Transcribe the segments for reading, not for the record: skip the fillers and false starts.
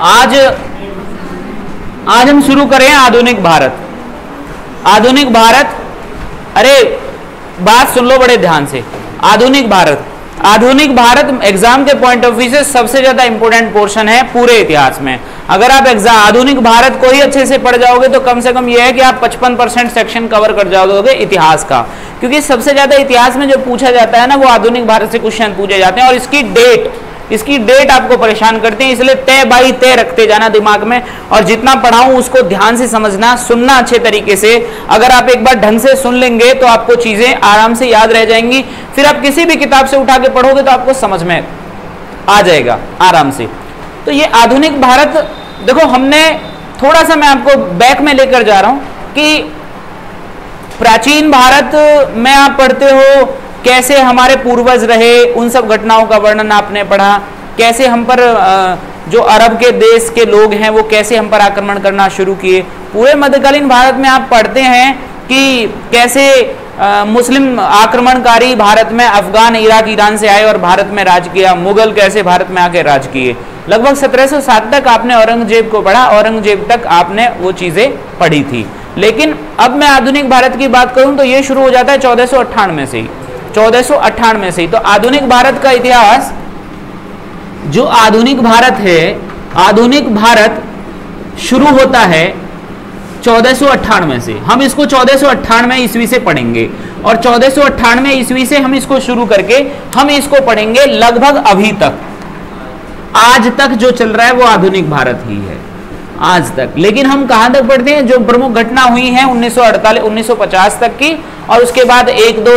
आज हम शुरू करें आधुनिक भारत। आधुनिक भारत, अरे बात सुन लो बड़े ध्यान से। आधुनिक भारत एग्जाम के पॉइंट ऑफ व्यू से सबसे ज्यादा इंपॉर्टेंट पोर्शन है पूरे इतिहास में। अगर आप आधुनिक भारत को ही अच्छे से पढ़ जाओगे तो कम से कम यह है कि आप 55% सेक्शन कवर कर जाओगे इतिहास का, क्योंकि सबसे ज्यादा इतिहास में जो पूछा जाता है ना वो आधुनिक भारत से क्वेश्चन पूछे जाते हैं। और इसकी डेट आपको परेशान करती है, इसलिए तय बाई तय रखते जाना दिमाग में, और जितना पढ़ाऊं उसको ध्यान से समझना, सुनना अच्छे तरीके से। अगर आप एक बार ढंग से सुन लेंगे तो आपको चीजें आराम से याद रह जाएंगी, फिर आप किसी भी किताब से उठा के पढ़ोगे तो आपको समझ में आ जाएगा आराम से। तो ये आधुनिक भारत देखो, हमने थोड़ा सा मैं आपको बैक में लेकर जा रहा हूं कि प्राचीन भारत में आप पढ़ते हो कैसे हमारे पूर्वज रहे, उन सब घटनाओं का वर्णन आपने पढ़ा। कैसे हम पर जो अरब के देश के लोग हैं वो कैसे हम पर आक्रमण करना शुरू किए। पूरे मध्यकालीन भारत में आप पढ़ते हैं कि कैसे मुस्लिम आक्रमणकारी भारत में अफगान, इराक, ईरान से आए और भारत में राज किया। मुगल कैसे भारत में आके राज किए। लगभग 1707 तक आपने औरंगजेब को पढ़ा, औरंगजेब तक आपने वो चीजें पढ़ी थी। लेकिन अब मैं आधुनिक भारत की बात करूं तो ये शुरू हो जाता है 1498 से ही, 1498 से ही। तो आधुनिक भारत का इतिहास, जो आधुनिक भारत है, आधुनिक भारत शुरू होता है 1498 से। हम इसको 1498 ईस्वी से पढ़ेंगे और 1498 ईस्वी से हम इसको शुरू करके हम इसको पढ़ेंगे लगभग अभी तक, आज तक जो चल रहा है वो आधुनिक भारत ही है आज तक। लेकिन हम कहां तक पढ़ते हैं, जो प्रमुख घटना हुई है 1948 1950 तक की, और उसके बाद एक दो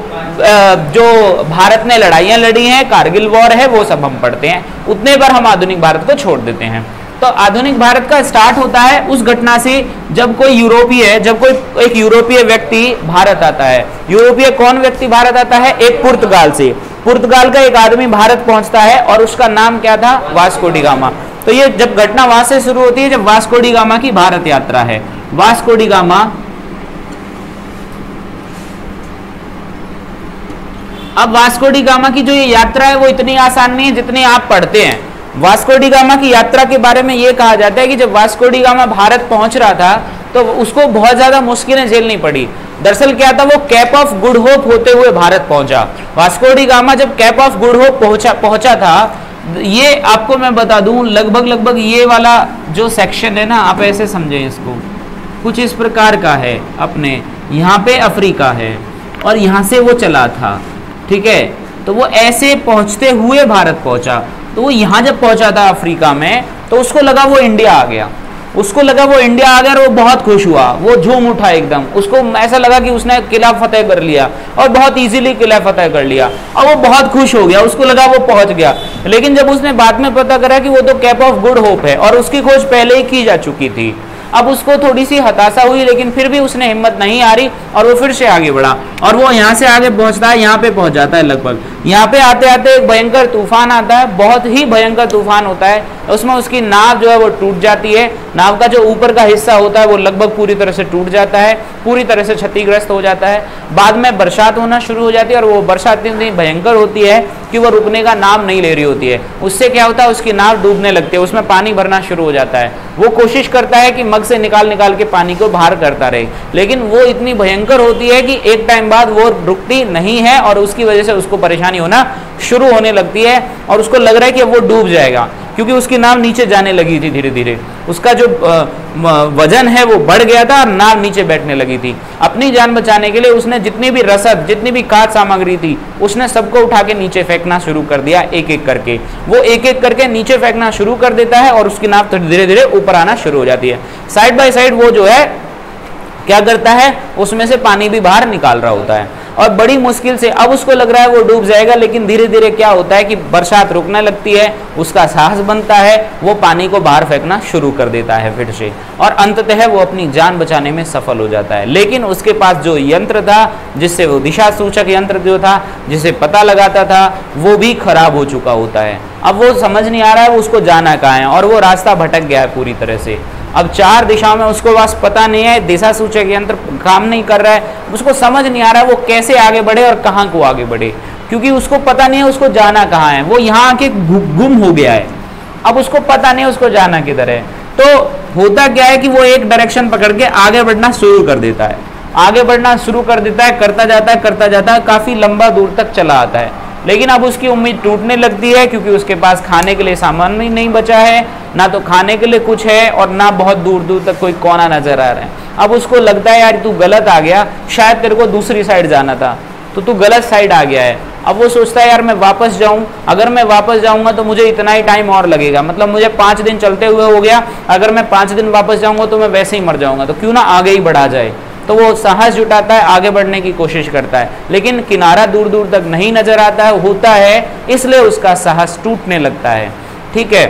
जो भारत ने लड़ाइयां लड़ी हैं, कारगिल वॉर है, वो सब हम पढ़ते हैं। उतने पर हम आधुनिक भारत को छोड़ देते हैं। तो आधुनिक भारत का स्टार्ट होता है उस घटना से जब कोई एक यूरोपीय व्यक्ति भारत आता है। यूरोपीय कौन व्यक्ति भारत आता है? एक पुर्तगाल से। पुर्तगाल का एक आदमी भारत पहुंचता है और उसका नाम क्या था? Vasco da Gama. तो ये जब घटना वहां से शुरू होती है जब वास्को डी गामा की भारत यात्रा है। वास्को डी गामा, अब वास्को डी गामा की जो ये यात्रा है वो इतनी आसान नहीं है जितनी आप पढ़ते हैं। वास्को डी गामा की यात्रा के बारे में ये कहा जाता है कि जब वास्को डी गामा भारत पहुंच रहा था तो उसको बहुत ज्यादा मुश्किलें झेलनी पड़ी। दरअसल क्या था, वो कैप ऑफ गुड होप होते हुए भारत पहुंचा। वास्को डी गामा जब कैप ऑफ गुड होप पहुंचा था, ये आपको मैं बता दूं, लगभग ये वाला जो सेक्शन है ना, आप ऐसे समझें इसको, कुछ इस प्रकार का है। अपने यहाँ पे अफ्रीका है और यहाँ से वो चला था, ठीक है। तो वो ऐसे पहुंचते हुए भारत पहुंचा। तो वो यहाँ जब पहुंचा था अफ्रीका में तो उसको लगा वो इंडिया आ गया। और वो बहुत खुश हुआ, वो झूम उठा एकदम। उसको ऐसा लगा कि उसने किला फतेह कर लिया और बहुत इजीली किला फतेह कर लिया, और वो बहुत खुश हो गया, उसको लगा वो पहुंच गया। लेकिन जब उसने बाद में पता करा कि वो तो कैप ऑफ गुड होप है और उसकी खोज पहले ही की जा चुकी थी, अब उसको थोड़ी सी हताशा हुई, लेकिन फिर भी उसने हिम्मत नहीं हारी और वो फिर से आगे बढ़ा। और वो यहाँ से आगे पहुंचता है, यहाँ पे पहुंच जाता है। लगभग यहाँ पे आते आते एक भयंकर तूफान आता है, बहुत ही भयंकर तूफान होता है। उसमें उसकी नाव जो है वो टूट जाती है। नाव का जो ऊपर का हिस्सा होता है वो लगभग पूरी तरह से टूट जाता है, पूरी तरह से क्षतिग्रस्त हो जाता है। बाद में बरसात होना शुरू हो जाती है और वो बरसात इतनी भयंकर होती है कि वो रुकने का नाम नहीं ले रही होती है। उससे क्या होता है, उसकी नाव डूबने लगती है, उसमें पानी भरना शुरू हो जाता है। वो कोशिश करता है कि मग से निकाल के पानी को बाहर करता रहे, लेकिन वो इतनी भयंकर होती है कि एक टाइम बाद वो रुकती नहीं है और उसकी वजह से उसको परेशानी होना शुरू होने लगती है और उसको लग रहा है कि वो डूब जाएगा, क्योंकि उसकी नाव नीचे जाने लगी थी धीरे धीरे। उसका जो वजन है वो बढ़ गया था और नाव नीचे बैठने लगी थी। अपनी जान बचाने के लिए उसने जितनी भी रसद, जितनी भी खाद्य सामग्री थी, उसने सबको उठा के नीचे फेंकना शुरू कर दिया। एक एक करके वो एक एक करके नीचे फेंकना शुरू कर देता है और उसकी नाव धीरे धीरे ऊपर आना शुरू हो जाती है। साइड बाय साइड वो जो है क्या करता है, उसमें से पानी भी बाहर निकाल रहा होता है और बड़ी मुश्किल से अब उसको लग रहा है वो डूब जाएगा। लेकिन धीरे धीरे क्या होता है कि बरसात रुकने लगती है, उसका साहस बनता है, वो पानी को बाहर फेंकना शुरू कर देता है फिर से, और अंततः वो अपनी जान बचाने में सफल हो जाता है। लेकिन उसके पास जो यंत्र था, जिससे वो दिशा सूचक यंत्र जो था, जिसे पता लगाता था, वो भी खराब हो चुका होता है। अब वो समझ नहीं आ रहा है वो उसको जाना कहाँ है, और वो रास्ता भटक गया है पूरी तरह से। अब चार दिशाओं में उसको बस पता नहीं है, दिशा सूचक यंत्र काम नहीं कर रहा है, उसको समझ नहीं आ रहा है वो कैसे आगे बढ़े और कहाँ को आगे बढ़े, क्योंकि उसको पता नहीं है उसको जाना कहाँ है। वो यहाँ आके गुम हो गया है। अब उसको पता नहीं उसको जाना किधर है। तो होता क्या है कि वो एक डायरेक्शन पकड़ के आगे बढ़ना शुरू कर देता है, आगे बढ़ना शुरू कर देता है, करता जाता है, काफी लंबा दूर तक चला आता है। लेकिन अब उसकी उम्मीद टूटने लगती है, क्योंकि उसके पास खाने के लिए सामान ही नहीं बचा है, ना तो खाने के लिए कुछ है और ना बहुत दूर दूर तक कोई कोना नजर आ रहा है। अब उसको लगता है यार तू गलत आ गया, शायद तेरे को दूसरी साइड जाना था, तो तू गलत साइड आ गया है। अब वो सोचता है यार मैं वापस जाऊं, अगर मैं वापस जाऊंगा तो मुझे इतना ही टाइम और लगेगा, मतलब मुझे 5 दिन चलते हुए हो गया, अगर मैं 5 दिन वापस जाऊंगा तो मैं वैसे ही मर जाऊंगा, तो क्यों ना आगे ही बढ़ा जाए। तो वो साहस जुटाता है, आगे बढ़ने की कोशिश करता है, लेकिन किनारा दूर दूर तक नहीं नजर आता होता है, इसलिए उसका साहस टूटने लगता है। ठीक है,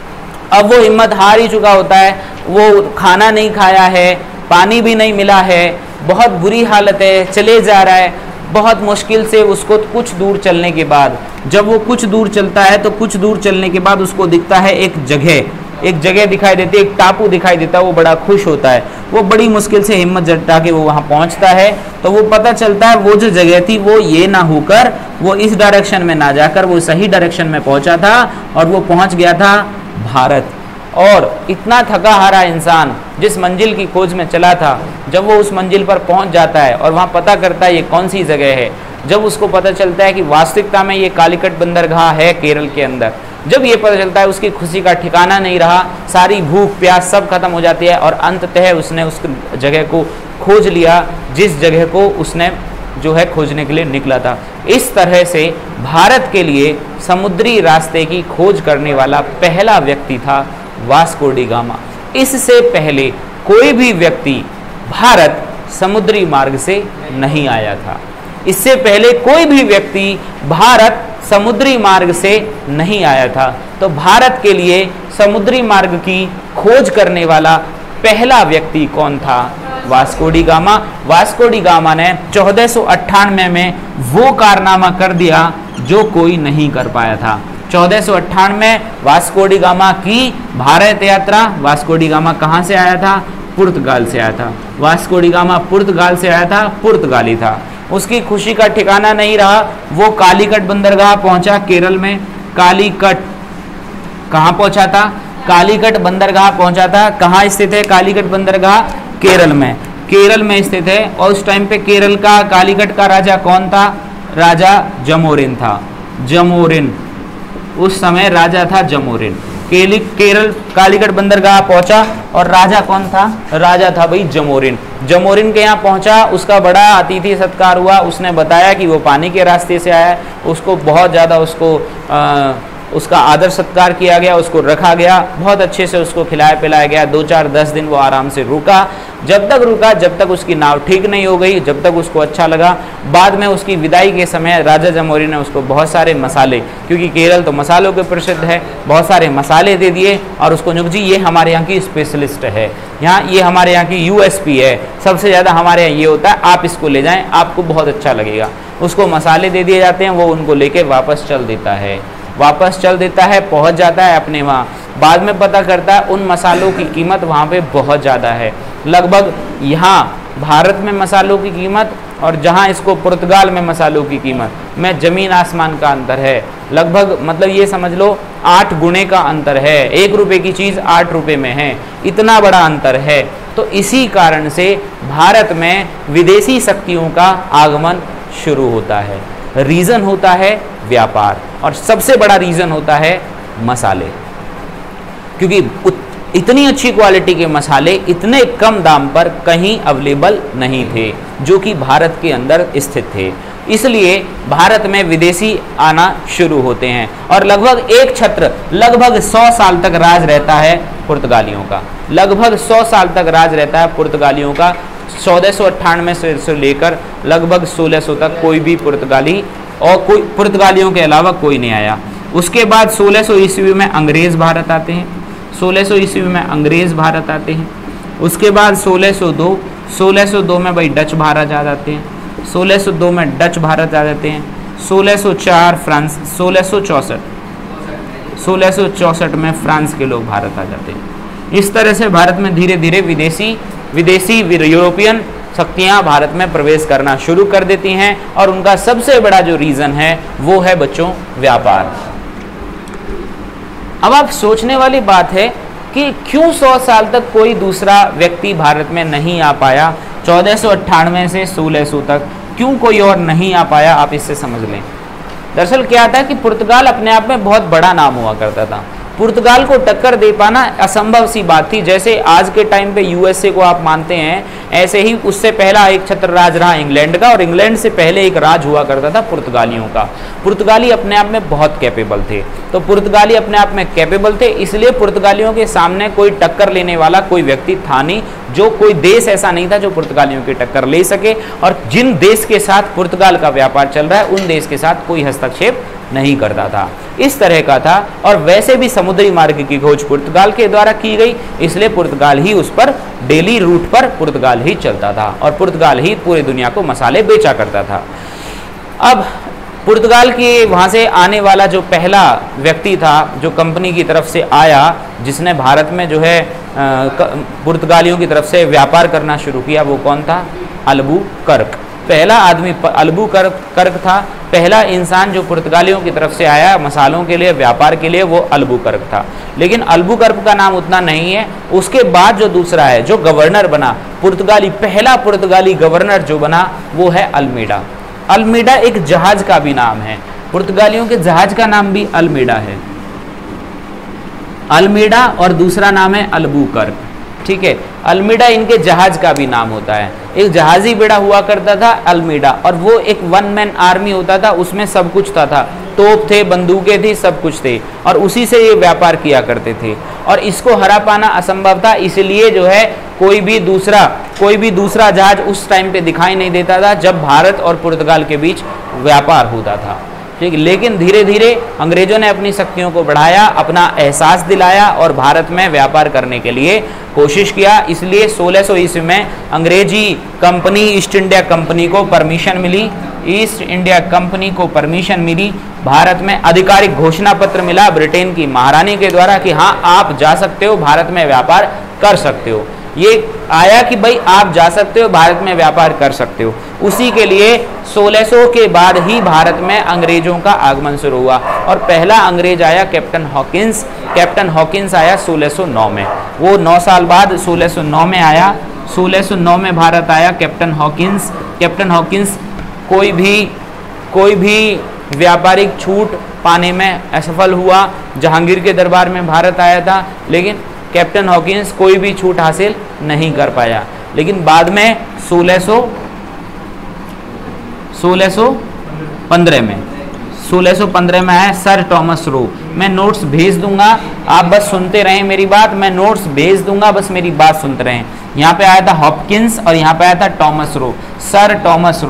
अब वो हिम्मत हार ही चुका होता है, वो खाना नहीं खाया है, पानी भी नहीं मिला है, बहुत बुरी हालत है, चले जा रहा है। बहुत मुश्किल से उसको कुछ दूर चलने के बाद, जब वो कुछ दूर चलता है तो कुछ दूर चलने के बाद उसको दिखता है एक जगह दिखाई देती है, एक टापू दिखाई देता है। वो बड़ा खुश होता है, वो बड़ी मुश्किल से हिम्मत जुटा के वो वहां पहुंचता है। तो वो पता चलता है वो जो जगह थी वो ये ना होकर, वो इस डायरेक्शन में ना जाकर वो सही डायरेक्शन में पहुंचा था, और वो पहुंच गया था भारत। और इतना थका हारा इंसान जिस मंजिल की खोज में चला था, जब वो उस मंजिल पर पहुंच जाता है और वहां पता करता है ये कौन सी जगह है, जब उसको पता चलता है कि वास्तविकता में ये कालीकट बंदरगाह है केरल के अंदर, जब ये पता चलता है उसकी खुशी का ठिकाना नहीं रहा, सारी भूख प्यास सब खत्म हो जाती है, और अंततः उसने उस जगह को खोज लिया जिस जगह को उसने जो है खोजने के लिए निकला था। इस तरह से भारत के लिए समुद्री रास्ते की खोज करने वाला पहला व्यक्ति था वास्को डी गामा। इससे पहले कोई भी व्यक्ति भारत समुद्री मार्ग से नहीं आया था, इससे पहले कोई भी व्यक्ति भारत समुद्री मार्ग से नहीं आया था। तो भारत के लिए समुद्री मार्ग की खोज करने वाला पहला व्यक्ति कौन था? Vasco da Gama. Vasco da Gama ने 1498 में वो कारनामा कर दिया जो कोई नहीं कर पाया था। 1498 वास्को डी गामा की भारत यात्रा। वास्को डी गामा कहाँ से आया था? पुर्तगाल से आया था। वास्को डी गामा पुर्तगाल से आया था, पुर्तगाली था। उसकी खुशी का ठिकाना नहीं रहा, वो कालीकट बंदरगाह पहुंचा केरल में। कालीकट कहाँ पहुंचा था? कालीकट बंदरगाह पहुंचा था। कहाँ स्थित है कालीकट बंदरगाह? केरल में। केरल में स्थित है। और उस टाइम पे केरल का कालीकट का राजा कौन था? राजा जमोरिन था। जमोरिन उस समय राजा था जमोरिन। केरल कालीकट बंदरगाह पहुंचा और राजा कौन था? राजा था भाई जमोरिन। जमोरिन के यहाँ पहुंचा, उसका बड़ा अतिथि सत्कार हुआ। उसने बताया कि वो पानी के रास्ते से आया है। उसको बहुत ज़्यादा उसका आदर सत्कार किया गया, उसको रखा गया, बहुत अच्छे से उसको खिलाया पिलाया गया। 2-4-10 दिन वो आराम से रुका। जब तक उसकी नाव ठीक नहीं हो गई, जब तक उसको अच्छा लगा। बाद में उसकी विदाई के समय राजा जमोरिन ने उसको बहुत सारे मसाले, क्योंकि केरल तो मसालों के प्रसिद्ध है, बहुत सारे मसाले दे दिए और उसको जी ये हमारे यहाँ की स्पेशलिस्ट है, यहाँ ये हमारे यहाँ की USP है, सबसे ज़्यादा हमारे यहाँ ये होता है, आप इसको ले जाएँ, आपको बहुत अच्छा लगेगा। उसको मसाले दे दिए जाते हैं, वो उनको लेके वापस चल देता है, पहुंच जाता है अपने वहाँ। बाद में पता करता है उन मसालों की कीमत वहाँ पे बहुत ज़्यादा है। लगभग यहाँ भारत में मसालों की कीमत और जहाँ इसको पुर्तगाल में मसालों की कीमत में ज़मीन आसमान का अंतर है। लगभग मतलब ये समझ लो 8 गुणे का अंतर है। 1 रुपये की चीज़ 8 रुपये में है, इतना बड़ा अंतर है। तो इसी कारण से भारत में विदेशी शक्तियों का आगमन शुरू होता है। रीज़न होता है व्यापार, और सबसे बड़ा रीज़न होता है मसाले, क्योंकि इतनी अच्छी क्वालिटी के मसाले इतने कम दाम पर कहीं अवेलेबल नहीं थे जो कि भारत के अंदर स्थित थे। इसलिए भारत में विदेशी आना शुरू होते हैं और लगभग एक छत्र लगभग 100 साल तक राज रहता है पुर्तगालियों का। लगभग 100 साल तक राज रहता है पुर्तगालियों का। 1498 से लेकर लगभग 1600 तक कोई भी पुर्तगाली और कोई पुर्तगालियों के अलावा कोई नहीं आया। उसके बाद 1600 ईस्वी में अंग्रेज़ भारत आते हैं। 1600 ईस्वी में अंग्रेज़ भारत आते हैं। उसके बाद 1602 में भाई डच भारत आ जाते हैं। 1602 में डच भारत आ जाते हैं। 1604 फ्रांस, 1664 में फ्रांस के लोग भारत आ जाते हैं। इस तरह से भारत में धीरे धीरे विदेशी यूरोपियन शक्तियां भारत में प्रवेश करना शुरू कर देती हैं और उनका सबसे बड़ा जो रीज़न है वो है बच्चों व्यापार। अब आप सोचने वाली बात है कि क्यों 100 साल तक कोई दूसरा व्यक्ति भारत में नहीं आ पाया, 1498 से 1600 तक क्यों कोई और नहीं आ पाया, आप इससे समझ लें। दरअसल क्या था कि पुर्तगाल अपने आप में बहुत बड़ा नाम हुआ करता था। पुर्तगाल को टक्कर दे पाना असंभव सी बात थी। जैसे आज के टाइम पे यूएसए को आप मानते हैं, ऐसे ही उससे पहला एक छत्र राज रहा इंग्लैंड का, और इंग्लैंड से पहले एक राज हुआ करता था पुर्तगालियों का। पुर्तगाली अपने आप में बहुत कैपेबल थे, तो पुर्तगाली अपने आप में कैपेबल थे, इसलिए पुर्तगालियों के सामने कोई टक्कर लेने वाला कोई व्यक्ति था नहीं, जो कोई देश ऐसा नहीं था जो पुर्तगालियों की टक्कर ले सके। और जिन देश के साथ पुर्तगाल का व्यापार चल रहा है उन देश के साथ कोई हस्तक्षेप नहीं करता था, इस तरह का था। और वैसे भी समुद्री मार्ग की खोज पुर्तगाल के द्वारा की गई, इसलिए पुर्तगाल ही उस पर डेली रूट पर पुर्तगाल ही चलता था और पुर्तगाल ही पूरी दुनिया को मसाले बेचा करता था। अब पुर्तगाल के वहाँ से आने वाला जो पहला व्यक्ति था जो कंपनी की तरफ से आया, जिसने भारत में जो है पुर्तगालियों की तरफ से व्यापार करना शुरू किया, वो कौन था? अल्बुकर्क। पहला आदमी अल्बुकर्क था, पहला इंसान जो पुर्तगालियों की तरफ से आया मसालों के लिए, व्यापार के लिए, वो अल्बुकर्क था। लेकिन अल्बुकर्क का नाम उतना नहीं है। उसके बाद जो दूसरा है जो गवर्नर बना पुर्तगाली, पहला पुर्तगाली गवर्नर जो बना वो है अल्मीडा। अल्मीडा एक जहाज का भी नाम है, पुर्तगालियों के जहाज का नाम भी अल्मीडा है। अल्मीडा और दूसरा नाम है अल्बुकर्क, ठीक है। अल्मीडा इनके जहाज का भी नाम होता है। एक जहाजी बेड़ा हुआ करता था अल्मीडा, और वो एक वन मैन आर्मी होता था, उसमें सब कुछ था, तोप थे, बंदूकें थी, सब कुछ थे, और उसी से ये व्यापार किया करते थे। और इसको हरा पाना असंभव था, इसलिए जो है कोई भी दूसरा जहाज उस टाइम पे दिखाई नहीं देता था जब भारत और पुर्तगाल के बीच व्यापार होता था, ठीक। लेकिन धीरे धीरे अंग्रेजों ने अपनी शक्तियों को बढ़ाया, अपना एहसास दिलाया और भारत में व्यापार करने के लिए कोशिश किया। इसलिए 1600 ईस्वी में अंग्रेजी कंपनी ईस्ट इंडिया कंपनी को परमिशन मिली, ईस्ट इंडिया कंपनी को परमिशन मिली, भारत में आधिकारिक घोषणा पत्र मिला ब्रिटेन की महारानी के द्वारा कि हाँ आप जा सकते हो, भारत में व्यापार कर सकते हो। ये आया कि भाई आप जा सकते हो, भारत में व्यापार कर सकते हो। उसी के लिए 1600 के बाद ही भारत में अंग्रेजों का आगमन शुरू हुआ, और पहला अंग्रेज आया कैप्टन हॉकिंस। कैप्टन हॉकिंस आया 1609 में, वो 9 साल बाद 1609 में आया। 1609 में भारत आया कैप्टन हॉकिंस। कैप्टन हॉकिंस कोई भी व्यापारिक छूट पाने में असफल हुआ। जहांगीर के दरबार में भारत आया था, लेकिन कैप्टन हॉकिंस कोई भी छूट हासिल नहीं कर पाया। लेकिन बाद में 1615 में आया सर टॉमस रो। मैं नोट्स भेज दूंगा, आप बस सुनते रहें मेरी बात, मैं नोट्स भेज दूंगा, बस मेरी बात सुनते रहें। यहाँ पे आया था हॉपकिंस और यहाँ पे आया था Thomas Roe, sir Thomas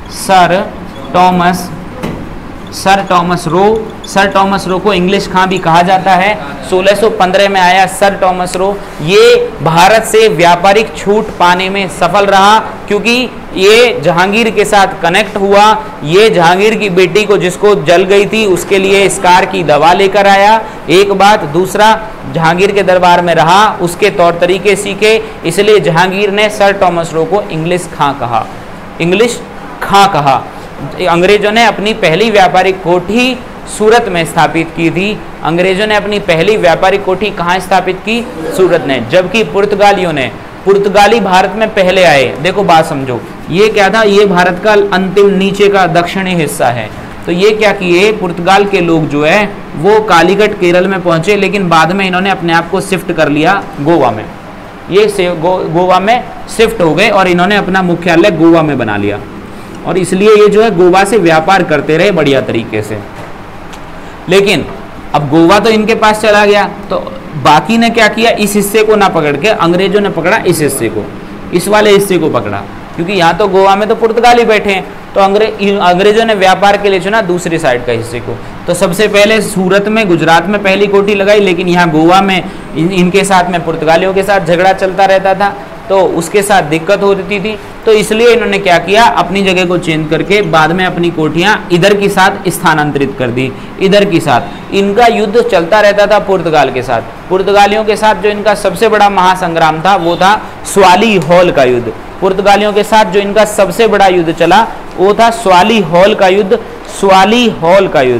Roe. Sir Thomas Roe को इंग्लिश खां भी कहा जाता है। 1615 में आया सर टॉमस रो। ये भारत से व्यापारिक छूट पाने में सफल रहा, क्योंकि ये जहांगीर के साथ कनेक्ट हुआ। ये जहांगीर की बेटी को जिसको जल गई थी उसके लिए स्कार की दवा लेकर आया, एक बात। दूसरा, जहांगीर के दरबार में रहा, उसके तौर तरीके सीखे, इसलिए जहांगीर ने सर टॉमस रो को इंग्लिश खां कहा। अंग्रेजों ने अपनी पहली व्यापारिक कोठी सूरत में स्थापित की थी। अंग्रेजों ने अपनी पहली व्यापारिक कोठी कहाँ स्थापित की? सूरत में। जबकि पुर्तगाली भारत में पहले आए। देखो बात समझो, ये क्या था, ये भारत का अंतिम नीचे का दक्षिणी हिस्सा है। तो ये क्या किए, पुर्तगाल के लोग जो है वो कालीकट केरल में पहुंचे, लेकिन बाद में इन्होंने अपने आप को शिफ्ट कर लिया गोवा में। ये गोवा में शिफ्ट हो गए और इन्होंने अपना मुख्यालय गोवा में बना लिया, और इसलिए ये जो है गोवा से व्यापार करते रहे बढ़िया तरीके से। लेकिन अब गोवा तो इनके पास चला गया, तो बाकी ने क्या किया, इस हिस्से को ना पकड़ के अंग्रेजों ने पकड़ा इस हिस्से को, इस वाले हिस्से को पकड़ा, क्योंकि यहाँ तो गोवा में तो पुर्तगाली बैठे हैं, तो अंग्रेजों ने व्यापार के लिए चुना दूसरी साइड का हिस्से को। तो सबसे पहले सूरत में, गुजरात में पहली कोठी लगाई, लेकिन यहाँ गोवा में इनके साथ में पुर्तगालियों के साथ झगड़ा चलता रहता था, तो उसके साथ दिक्कत होती थी। तो इसलिए इन्होंने क्या किया, अपनी जगह को चेंज करके बाद में अपनी कोठियां इधर की साथ स्थानांतरित कर दी, इधर की साथ। इनका युद्ध चलता रहता था पुर्तगाल के साथ। पुर्तगालियों के साथ जो इनका सबसे बड़ा महासंग्राम था वो था स्वाली हॉल का युद्ध। पुर्तगालियों के साथ जो इनका सबसे बड़ा युद्ध चला वो था स्वाली हॉल का युद्ध। स्वाली हॉल का युद्ध,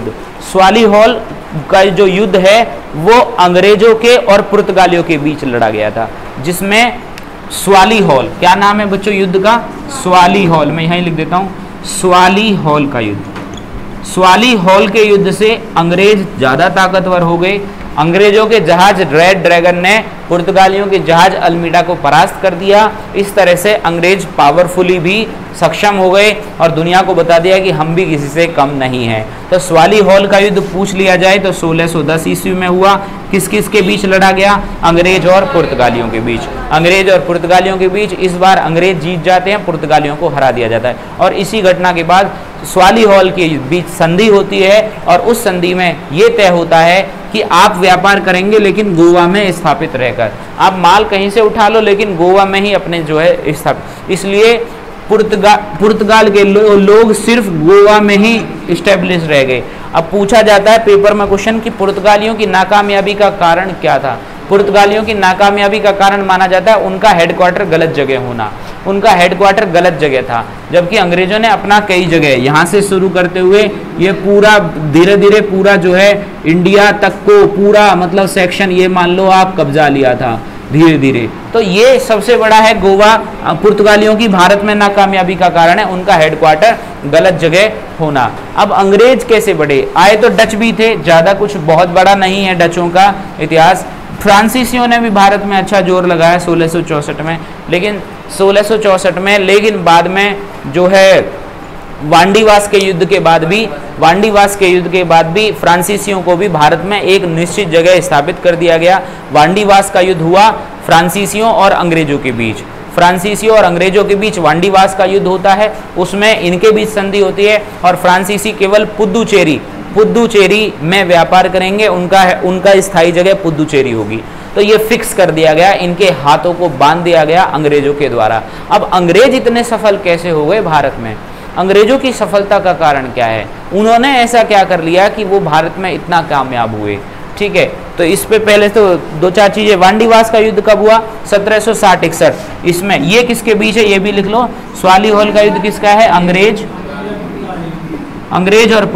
स्वाली हॉल का जो युद्ध है वो अंग्रेजों के और पुर्तगालियों के बीच लड़ा गया था, जिसमें स्वाली हॉल, क्या नाम है बच्चों युद्ध का? स्वाली हॉल। मैं यहीं लिख देता हूं, स्वाली हॉल का युद्ध। स्वाली हॉल के युद्ध से अंग्रेज ज्यादा ताकतवर हो गए। अंग्रेजों के जहाज रेड ड्रैगन ने पुर्तगालियों के जहाज अल्मीडा को परास्त कर दिया। इस तरह से अंग्रेज पावरफुली भी सक्षम हो गए और दुनिया को बता दिया कि हम भी किसी से कम नहीं हैं। तो स्वाली हॉल का युद्ध पूछ लिया जाए तो 1610 ईस्वी में हुआ। किस किस के बीच लड़ा गया? अंग्रेज और पुर्तगालियों के बीच। अंग्रेज और पुर्तगालियों के बीच इस बार अंग्रेज जीत जाते हैं, पुर्तगालियों को हरा दिया जाता है। और इसी घटना के बाद स्वाली हॉल के बीच संधि होती है और उस संधि में ये तय होता है कि आप व्यापार करेंगे लेकिन गोवा में स्थापित रहकर। आप माल कहीं से उठा लो लेकिन गोवा में ही अपने जो है स्थापित। इसलिए पुर्तगाल के लोग सिर्फ गोवा में ही इस्टेब्लिश रह गए। अब पूछा जाता है पेपर में क्वेश्चन कि पुर्तगालियों की नाकामयाबी का कारण क्या था? पुर्तगालियों की नाकामयाबी का कारण माना जाता है उनका हेडक्वार्टर गलत जगह होना। उनका हेडक्वार्टर गलत जगह था, जबकि अंग्रेजों ने अपना कई जगह यहाँ से शुरू करते हुए ये पूरा धीरे धीरे पूरा जो है इंडिया तक को पूरा मतलब सेक्शन ये मान लो आप कब्जा लिया था धीरे धीरे। तो ये सबसे बड़ा है गोवा पुर्तगालियों की भारत में नाकामयाबी का कारण है उनका हेडक्वार्टर गलत जगह होना। अब अंग्रेज कैसे बढ़े? आए तो डच भी थे, ज्यादा कुछ बहुत बड़ा नहीं है डचों का इतिहास। फ्रांसीसियों ने भी भारत में अच्छा जोर लगाया 1664 में, लेकिन 1664 में, लेकिन बाद में जो है वांडीवास के युद्ध के बाद भी फ्रांसीसियों को भी भारत में एक निश्चित जगह स्थापित कर दिया गया। वांडीवास का युद्ध हुआ फ्रांसीसियों और अंग्रेजों के बीच। फ्रांसीसियों और अंग्रेजों के बीच वांडीवास का युद्ध होता है, उसमें इनके बीच संधि होती है और फ्रांसीसी केवल पुदुचेरी में व्यापार करेंगे, उनका स्थायी जगह पुदुचेरी होगी। तो ये फिक्स कर दिया गया, इनके हाथों को बांध दिया गया अंग्रेजों के द्वारा। अब अंग्रेज इतने सफल कैसे हो गए भारत में? अंग्रेजों की सफलता का कारण क्या है? उन्होंने ऐसा क्या कर लिया कि वो भारत में इतना कामयाब हुए? ठीक है, तो इस पे पहले तो दो चार चीजें। वांडीवास का युद्ध कब हुआ? 1760-61। इसमें ये किसके बीच है ये भी लिख लो। स्वाली हॉल का युद्ध किसका है? अंग्रेज और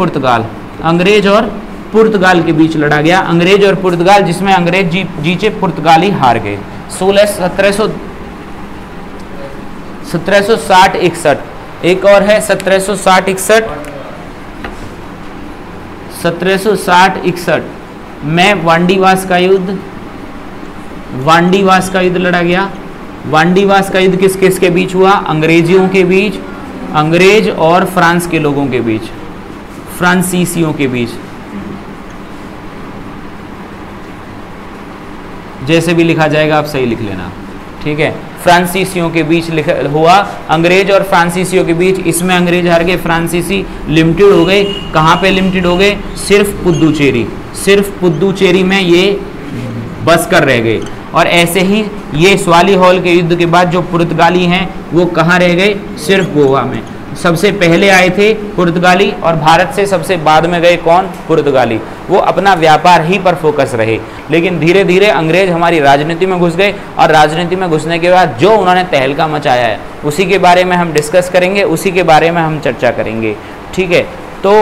पुर्तगाल के बीच लड़ा गया। अंग्रेज और पुर्तगाल, जिसमें अंग्रेज जीते, पुर्तगाली हार गए। 1760-61। एक और है 1760-61 में वांडीवास का युद्ध लड़ा गया। वांडीवास का युद्ध किस किस के बीच हुआ? अंग्रेजियों के बीच, अंग्रेज और फ्रांस के लोगों के बीच, फ्रांसीसियों के बीच, जैसे भी लिखा जाएगा आप सही लिख लेना, ठीक है। फ्रांसीसियों के बीच हुआ, अंग्रेज और फ्रांसीसियों के बीच। इसमें अंग्रेज हार गए, फ्रांसीसी लिमिटेड हो गए। कहाँ पे लिमिटेड हो गए? सिर्फ पुदुचेरी में ये बस कर रह गए। और ऐसे ही ये स्वाली हॉल के युद्ध के बाद जो पुर्तगाली हैं वो कहाँ रह गए? सिर्फ गोवा में। सबसे पहले आए थे पुर्तगाली और भारत से सबसे बाद में गए कौन? पुर्तगाली। वो अपना व्यापार ही पर फोकस रहे, लेकिन धीरे धीरे अंग्रेज हमारी राजनीति में घुस गए और राजनीति में घुसने के बाद जो उन्होंने तहलका मचाया है उसी के बारे में हम डिस्कस करेंगे, उसी के बारे में हम चर्चा करेंगे, ठीक है। तो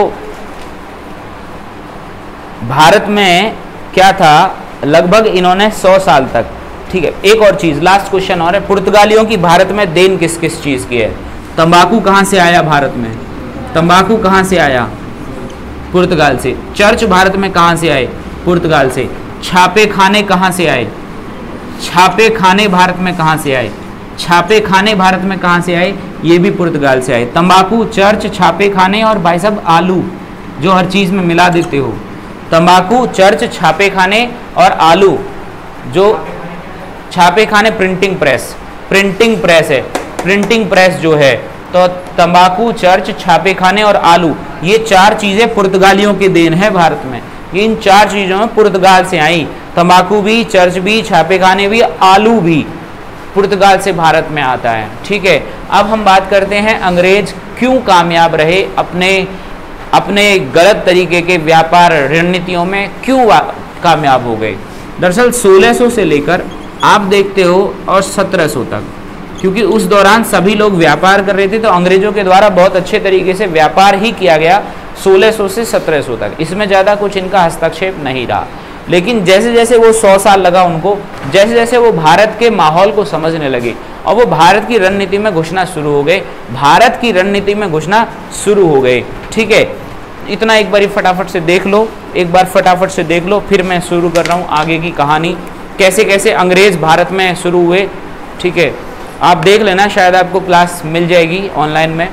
भारत में क्या था? लगभग इन्होंने 100 साल तक, ठीक है। एक और चीज, लास्ट क्वेश्चन और है, पुर्तगालियों की भारत में देन किस किस चीज की है? तंबाकू कहाँ से आया भारत में? तंबाकू कहाँ से आया? पुर्तगाल से। चर्च भारत में कहाँ से आए? पुर्तगाल से। छापे खाने कहाँ से आए? छापे खाने भारत में कहाँ से आए? छापे खाने भारत में कहाँ से आए? ये भी पुर्तगाल से आए। तंबाकू, चर्च, छापे खाने और भाई साहब आलू, जो हर चीज में मिला देते हो। तंबाकू, चर्च, छापे खाने और आलू। जो छापे खाने प्रिंटिंग प्रेस है, प्रिंटिंग प्रेस जो है। तो तंबाकू, चर्च, छापे खाने और आलू, ये 4 चीजें पुर्तगालियों की देन है भारत में। इन 4 चीजों में पुर्तगाल से आई। तंबाकू भी, चर्च भी, छापे खाने भी, आलू भी पुर्तगाल से भारत में आता है, ठीक है। अब हम बात करते हैं अंग्रेज क्यों कामयाब रहे अपने गलत तरीके के व्यापार रणनीतियों में, क्यों कामयाब हो गए। दरअसल 1600 से लेकर आप देखते हो और 1700 तक, क्योंकि उस दौरान सभी लोग व्यापार कर रहे थे, तो अंग्रेजों के द्वारा बहुत अच्छे तरीके से व्यापार ही किया गया। 1600 से 1700 तक, इसमें ज़्यादा कुछ इनका हस्तक्षेप नहीं रहा। लेकिन जैसे जैसे वो 100 साल लगा उनको, जैसे जैसे वो भारत के माहौल को समझने लगे और वो भारत की रणनीति में घुसना शुरू हो गए, भारत की रणनीति में घुसना शुरू हो गए। ठीक है, इतना एक बार फटाफट से देख लो, एक बार फटाफट से देख लो, फिर मैं शुरू कर रहा हूँ आगे की कहानी, कैसे कैसे अंग्रेज भारत में शुरू हुए। ठीक है, आप देख लेना, शायद आपको क्लास मिल जाएगी ऑनलाइन में।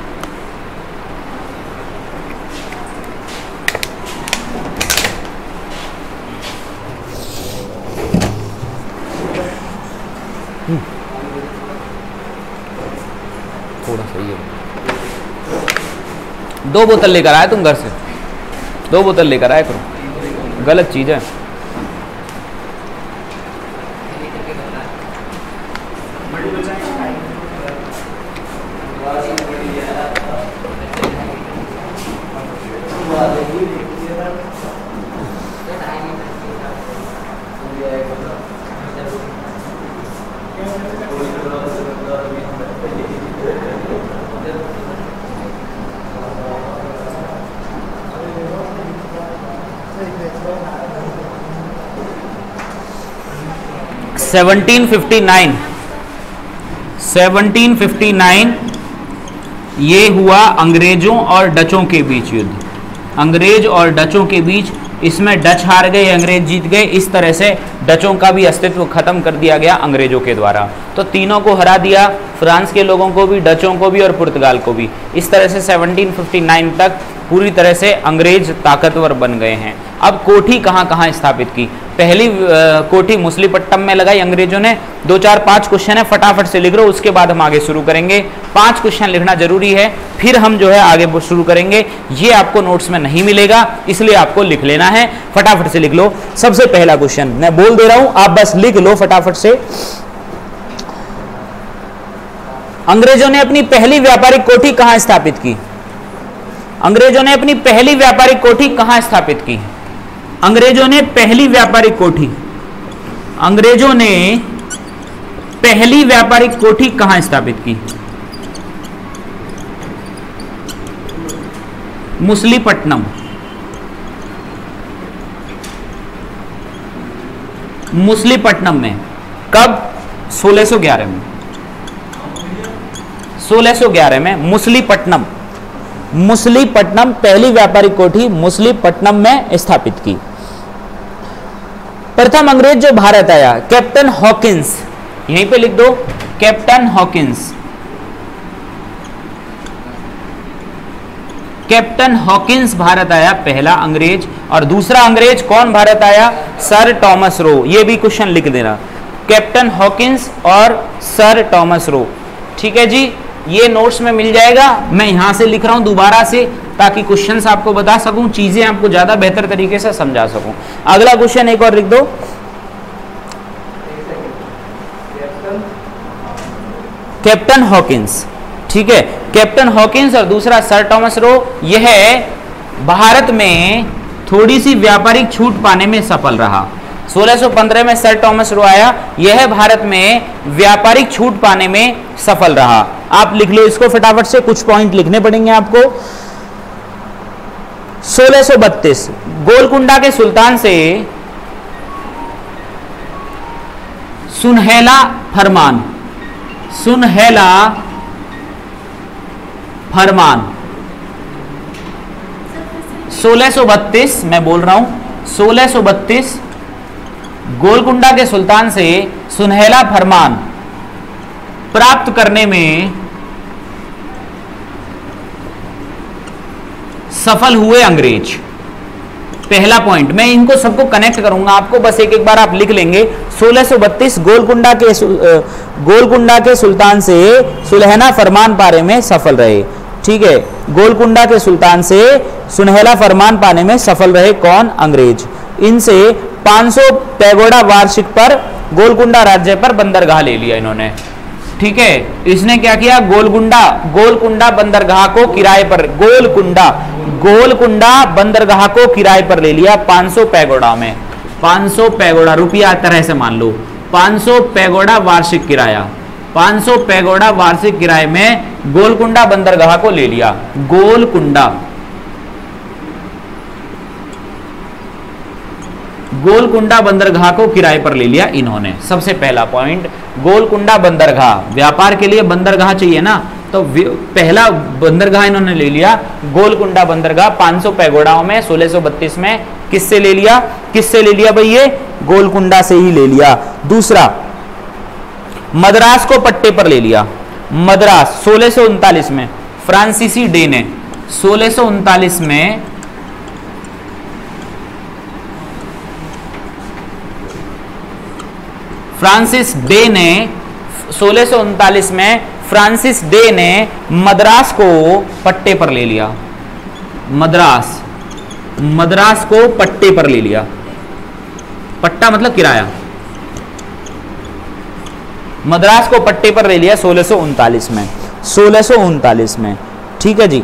थोड़ा सही है, 2 बोतल लेकर आए तुम घर से, 2 बोतल लेकर आए करो, गलत चीज है। सेवनटीन 1759 ये हुआ अंग्रेजों और डचों के बीच युद्ध, अंग्रेज और डचों के बीच। इसमें डच हार गए, अंग्रेज जीत गए। इस तरह से डचों का भी अस्तित्व खत्म कर दिया गया अंग्रेजों के द्वारा। तो तीनों को हरा दिया, फ्रांस के लोगों को भी, डचों को भी और पुर्तगाल को भी। इस तरह से 1759 तक पूरी तरह से अंग्रेज ताकतवर बन गए हैं। अब कोठी कहाँ कहाँ स्थापित की? पहली कोठी मुसलीपट्टम में लगाई अंग्रेजों ने। 2 4 5 क्वेश्चन है, फटाफट से लिख लो, उसके बाद हम आगे शुरू करेंगे। 5 क्वेश्चन लिखना जरूरी है, फिर हम जो है आगे शुरू करेंगे। ये आपको नोट्स में नहीं मिलेगा, इसलिए आपको लिख लेना है। फटाफट से लिख लो। सबसे पहला क्वेश्चन मैं बोल दे रहा हूं, आप बस लिख लो फटाफट से। अंग्रेजों ने अपनी पहली व्यापारिक कोठी कहां स्थापित की? अंग्रेजों ने अपनी पहली व्यापारिक कोठी कहां स्थापित की? अंग्रेजों ने पहली व्यापारिक कोठी, अंग्रेजों ने पहली व्यापारिक कोठी कहां स्थापित की? मुसलीपट्टनम। मुसलीपट्टनम में कब? 1611 में। 1611 में मुसलीपट्टनम, मुसलीपट्टनम पहली व्यापारिक कोठी मुसलीपट्टनम में स्थापित की। प्रथम अंग्रेज जो भारत आया, कैप्टन हॉकिंस, यहीं पे लिख दो, Captain Hawkins. Captain Hawkins Bharat आया पहला अंग्रेज। और दूसरा अंग्रेज कौन भारत आया? Sir Thomas Roe. ये भी क्वेश्चन लिख देना, कैप्टन हॉकिंस और सर टॉमस रो। ठीक है जी, ये नोट्स में मिल जाएगा। मैं यहां से लिख रहा हूं दोबारा से, ताकि क्वेश्चंस आपको बता सकूं, चीजें आपको ज्यादा बेहतर तरीके से समझा सकूं। अगला क्वेश्चन एक और लिख दो, कैप्टन हॉकिंस। ठीक है, कैप्टन हॉकिंस और दूसरा सर टॉमस रो। यह भारत में थोड़ी सी व्यापारिक छूट पाने में सफल रहा। 1615 में सर टॉमस रो आया, यह भारत में व्यापारिक छूट पाने में सफल रहा। आप लिख लो इसको फटाफट से, कुछ पॉइंट लिखने पड़ेंगे आपको। 1632 गोलकुंडा के सुल्तान से सुनहला फरमान, सुनहला फरमान 1632, मैं बोल रहा हूं 1632 गोलकुंडा के सुल्तान से सुनहला फरमान प्राप्त करने में सफल हुए अंग्रेज। पहला पॉइंट, मैं इनको सबको कनेक्ट करूंगा आपको, बस एक एक बार आप लिख लेंगे। 1632 गोलकुंडा के सुल्तान से सुनहला फरमान पाने में सफल रहे। ठीक है, गोलकुंडा के सुल्तान से सुनहला फरमान पाने में सफल रहे कौन? अंग्रेज। इनसे 500 पैगोडा वार्षिक पर गोलकुंडा राज्य पर बंदरगाह ले लिया इन्होंने। ठीक है, इसने क्या किया? गोलकुंडा बंदरगाह को किराए पर, गोलकुंडा बंदरगाह को किराए पर ले लिया 500 पैगोडा में। 500 पैगोडा रुपया तरह से मान लो, 500 पैगोडा वार्षिक किराया, 500 पैगोडा वार्षिक किराए में गोलकुंडा बंदरगाह को ले लिया। गोलकुंडा गोलकुंडा बंदरगाह को किराए पर ले लिया इन्होंने। सबसे पहला पॉइंट, गोलकुंडा बंदरगाह, व्यापार के लिए बंदरगाह चाहिए ना, तो पहला बंदरगाह इन्होंने ले लिया गोलकुंडा बंदरगाह 500 पैगोडाओं में 1632 में। किससे ले लिया, किससे ले लिया भाई, ये गोलकुंडा से ही ले लिया। दूसरा, मद्रास को पट्टे पर ले लिया। मद्रास 1639 में फ्रांसीसी डे ने 1639 में फ्रांसिस डे ने 1639 में फ्रांसिस डे ने मद्रास को पट्टे पर ले लिया। मद्रास, मद्रास को पट्टे पर ले लिया। पट्टा मतलब किराया। मद्रास को पट्टे पर ले लिया 1639 में, 1639 में। ठीक है जी।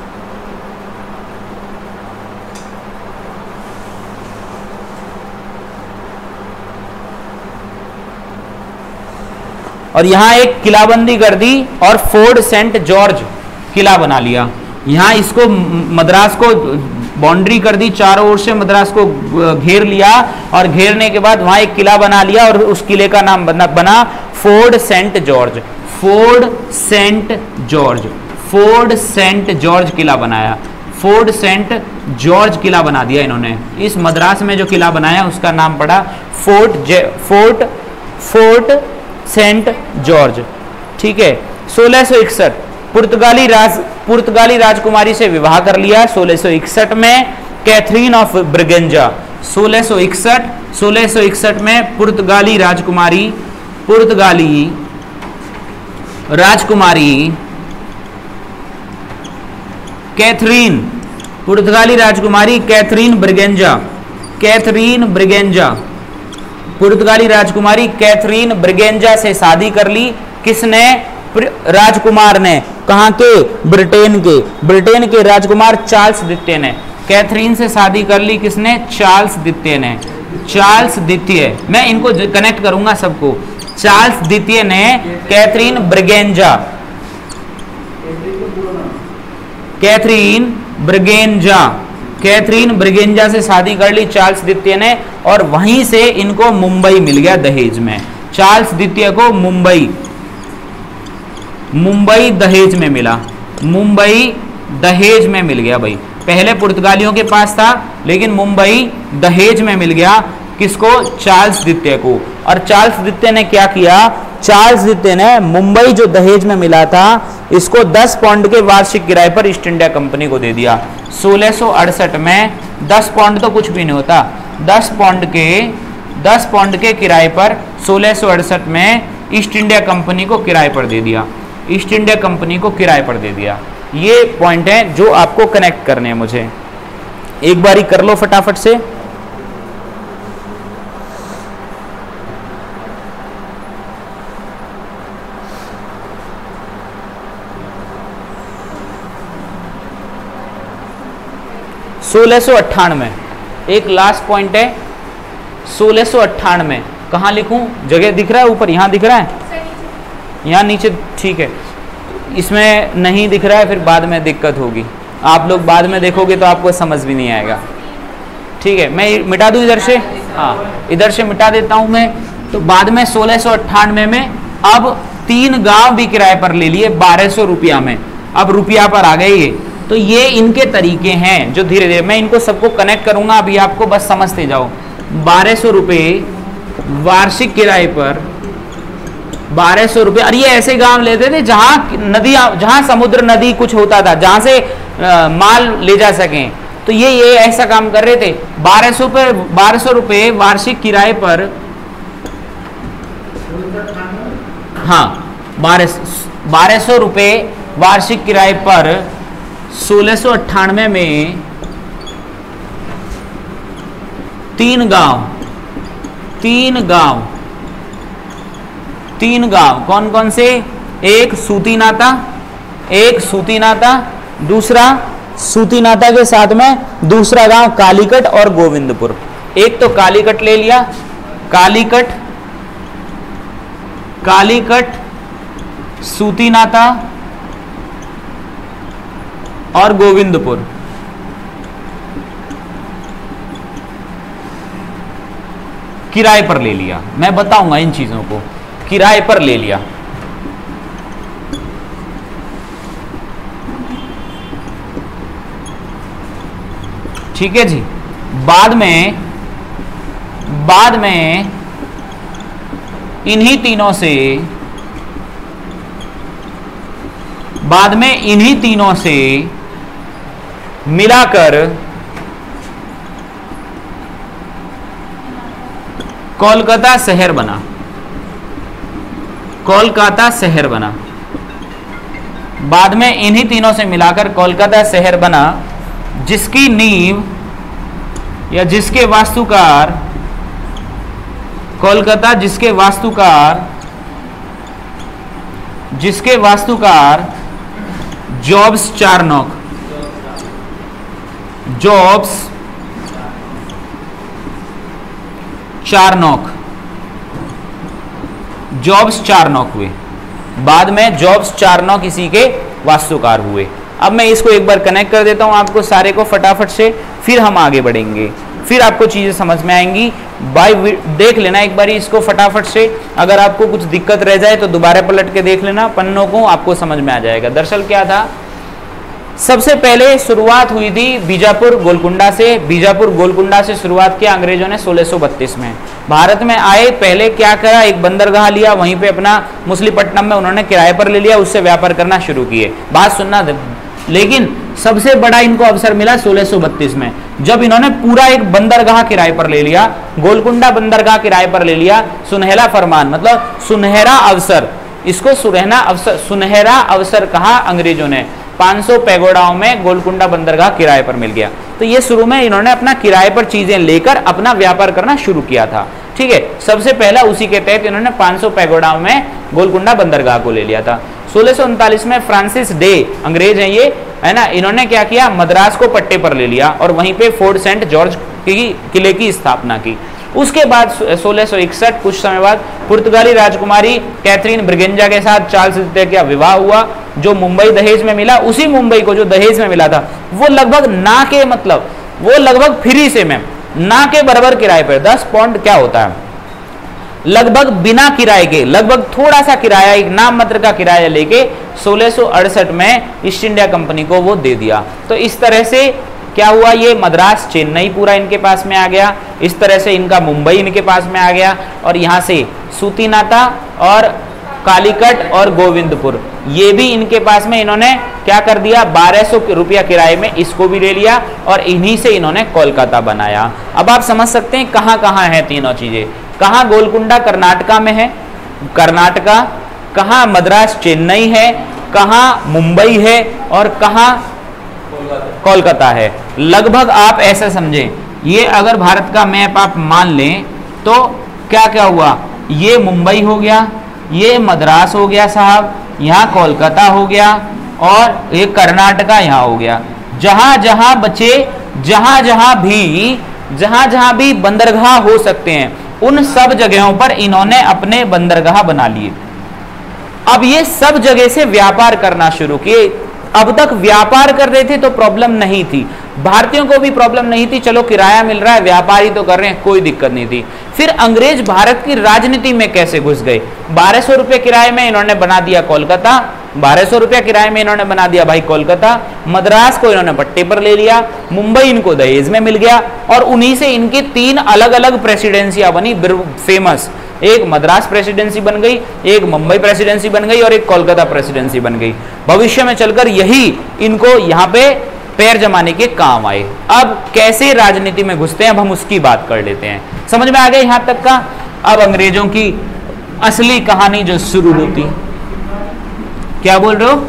और यहां एक किलाबंदी कर दी और फोर्ट सेंट जॉर्ज किला बना लिया। यहां इसको मद्रास को बाउंड्री कर दी, चारों ओर से मद्रास को घेर लिया और घेरने के बाद वहां एक किला बना लिया और उस किले का नाम बना Fort Saint George. Fort Saint George, Fort Saint George किला बनाया। फोर्ट सेंट जॉर्ज किला बना दिया इन्होंने। इस मद्रास में जो किला बनाया उसका नाम पड़ा फोर्ट सेंट जॉर्ज। ठीक है। 1661 पुर्तगाली राजकुमारी से विवाह कर लिया 1661 में, कैथरीन ऑफ ब्रिगेंजा। 1661 में पुर्तगाली राजकुमारी कैथरीन, पुर्तगाली राजकुमारी कैथरीन ब्रिगेंजा, कैथरीन ब्रिगेंजा, पुर्तगाली राजकुमारी कैथरीन ब्रिगेंजा से शादी कर ली। किसने, राजकुमार ने। कहां के, ब्रिटेन के राजकुमार चार्ल्स द्वितीय ने कैथरीन से शादी कर ली। किसने, चार्ल्स द्वितीय ने। चार्ल्स द्वितीय, मैं इनको कनेक्ट करूंगा सबको। चार्ल्स द्वितीय ने कैथरीन ब्रिगेंजा, कैथरीन ब्रिगेंजा से शादी कर ली चार्ल्स द्वितीय ने, और वहीं से इनको मुंबई मिल गया दहेज में। चार्ल्स द्वितीय को मुंबई दहेज में मिला। मुंबई दहेज में मिल गया भाई। पहले पुर्तगालियों के पास था लेकिन मुंबई दहेज में मिल गया। किसको, चार्ल्स द्वितीय को। और चार्ल्स द्वितीय ने क्या किया, चार्ल्स द्वितीय ने मुंबई जो दहेज में मिला था इसको 10 पाउंड के वार्षिक किराए पर ईस्ट इंडिया कंपनी को दे दिया। 1668 में 10 पाउंड तो कुछ भी नहीं होता, 10 पाउंड के किराए पर 1668 में ईस्ट इंडिया कंपनी को किराए पर दे दिया। ईस्ट इंडिया कंपनी को किराए पर दे दिया। ये पॉइंट है जो आपको कनेक्ट करने हैं मुझे। एक बारी कर लो फटाफट से। (1698) एक लास्ट पॉइंट है। 1698 कहाँ लिखूं, जगह दिख रहा है ऊपर, यहाँ दिख रहा है, यहाँ नीचे, ठीक है। इसमें नहीं दिख रहा है, फिर बाद में दिक्कत होगी। आप लोग बाद में देखोगे तो आपको समझ भी नहीं आएगा। ठीक है, मैं मिटा दूं इधर से, हाँ इधर से मिटा देता हूं मैं। तो बाद में 1698 में अब 3 गांव भी किराए पर ले लिए 1200 रुपया में। अब रुपया पर आ गए ये। तो ये इनके तरीके हैं जो धीरे धीरे मैं इनको सबको कनेक्ट करूंगा, अभी आपको बस समझते जाओ। 1200 रुपये वार्षिक किराए पर, 1200 रुपये। और ये ऐसे गांव लेते थे जहां समुद्र नदी कुछ होता था, जहां से माल ले जा सकें। तो ये ऐसा काम कर रहे थे। 1200 रुपये वार्षिक किराए पर, हाँ 1200 रुपये वार्षिक किराए पर 1698 में 3 गांव कौन कौन से, एक सूती नाता, दूसरा सूती नाता के साथ में दूसरा गांव कालीकट और गोविंदपुर। एक तो कालीकट ले लिया, कालीकट सूती नाता और गोविंदपुर। किराए पर ले लिया। मैं बताऊंगा इन चीजों को, किराए पर ले लिया। ठीक है जी। बाद में इन्हीं तीनों से मिलाकर कोलकाता शहर बना। कोलकाता शहर बना। बाद में इन्हीं तीनों से मिलाकर कोलकाता शहर बना, जिसकी नींव या जिसके वास्तुकार कोलकाता जिसके वास्तुकार जॉब्स चारनॉक हुए। बाद में जॉब्स चारनॉक इसी के वास्तुकार हुए। अब मैं इसको एक बार कनेक्ट कर देता हूं आपको सारे को फटाफट से, फिर हम आगे बढ़ेंगे, फिर आपको चीजें समझ में आएंगी। देख लेना एक बारी इसको फटाफट से, अगर आपको कुछ दिक्कत रह जाए तो दोबारा पलट के देख लेना पन्नों को, आपको समझ में आ जाएगा। दरअसल क्या था, सबसे पहले शुरुआत हुई थी बीजापुर गोलकुंडा से। बीजापुर गोलकुंडा से शुरुआत किया अंग्रेजों ने 1632 में। भारत में आए, पहले क्या करा, एक बंदरगाह लिया, वहीं पे अपना मछलीपट्टनम में उन्होंने किराए पर ले लिया, उससे व्यापार करना शुरू किए। बात सुनना, लेकिन सबसे बड़ा इनको अवसर मिला 1632 में, जब इन्होंने पूरा एक बंदरगाह किराए पर ले लिया, गोलकुंडा बंदरगाह किराए पर ले लिया। सुनहरा फरमान मतलब सुनहरा अवसर, इसको सुनहरा अवसर कहा अंग्रेजों ने। 500 पैगोडाओं में गोलकुंडा बंदरगाह किराए पर मिल गया। तो ये शुरू में इन्होंने अपना किराए पर चीजें लेकर अपना व्यापार करना शुरू किया था। ठीक है, सबसे पहला उसी के तहत इन्होंने 500 पैगोडाओं में गोलकुंडा बंदरगाह को ले लिया था। 1639 में फ्रांसिस डे, अंग्रेज हैं ये, है ना, इन्होंने क्या किया, मद्रास को पट्टे पर ले लिया और वहीं पे फोर्ट सेंट जॉर्ज की किले की स्थापना की। उसके बाद 1661 कुछ समय बाद पुर्तगाली राजकुमारी कैथरीन ब्रिगेंजा के साथ चार्ल्स द्वितीय का विवाह हुआ। जो मुंबई दहेज में मिला, उसी मुंबई को जो दहेज में मिला था, वो लगभग फ्री से में ना के बराबर किराए पर 10 पाउंड क्या होता है, लगभग बिना किराए के, लगभग थोड़ा सा किराया, एक नाम मात्र का किराया लेके 1668 में ईस्ट इंडिया कंपनी को वो दे दिया। तो इस तरह से क्या हुआ, ये मद्रास चेन्नई पूरा इनके पास में आ गया, इस तरह से इनका मुंबई इनके पास में आ गया, और यहाँ से सूतीनाता और कालीकट और गोविंदपुर ये भी इनके पास में इन्होंने क्या कर दिया, 1200 रुपया किराए में इसको भी ले लिया, और इन्हीं से इन्होंने कोलकाता बनाया। अब आप समझ सकते हैं कहाँ कहाँ है तीनों चीजें। कहाँ गोलकुंडा कर्नाटका में है, कर्नाटका, कहाँ मद्रास चेन्नई है, कहाँ मुंबई है, और कहाँ कोलकाता है। लगभग आप ऐसा समझें, ये अगर भारत का मैप आप मान लें तो क्या क्या हुआ, ये मुंबई हो गया, ये मद्रास हो गया साहब, यहाँ कोलकाता हो गया, और ये कर्नाटका यहाँ हो गया। जहां जहां बचे, जहां जहां भी बंदरगाह हो सकते हैं, उन सब जगहों पर इन्होंने अपने बंदरगाह बना लिए। अब ये सब जगह से व्यापार करना शुरू किए। अब तक व्यापार कर रहे थे तो प्रॉब्लम नहीं थी, भारतीयों को भी प्रॉब्लम नहीं थी, चलो किराया मिल रहा है, व्यापारी तो कर रहे हैं, कोई दिक्कत नहीं थी। फिर अंग्रेज भारत की राजनीति में कैसे घुस गए। 1200 रुपये किराए में इन्होंने बना दिया कोलकाता, 1200 रुपया किराए में इन्होंने बना दिया भाई कोलकाता। मद्रास को इन्होंने पट्टे पर ले लिया, मुंबई इनको दहेज में मिल गया, और उन्हीं से इनकी 3 अलग अलग प्रेसिडेंसियां बनी फेमस। एक मद्रास प्रेसिडेंसी बन गई, एक मुंबई प्रेसिडेंसी बन गई, और एक कोलकाता प्रेसिडेंसी बन गई। भविष्य में चलकर यही इनको यहाँ पे पैर जमाने के काम आए। अब कैसे राजनीति में घुसते हैं, अब हम उसकी बात कर लेते हैं। समझ में आ गया यहां तक का। अब अंग्रेजों की असली कहानी जो शुरू होती, क्या बोल रहे हो,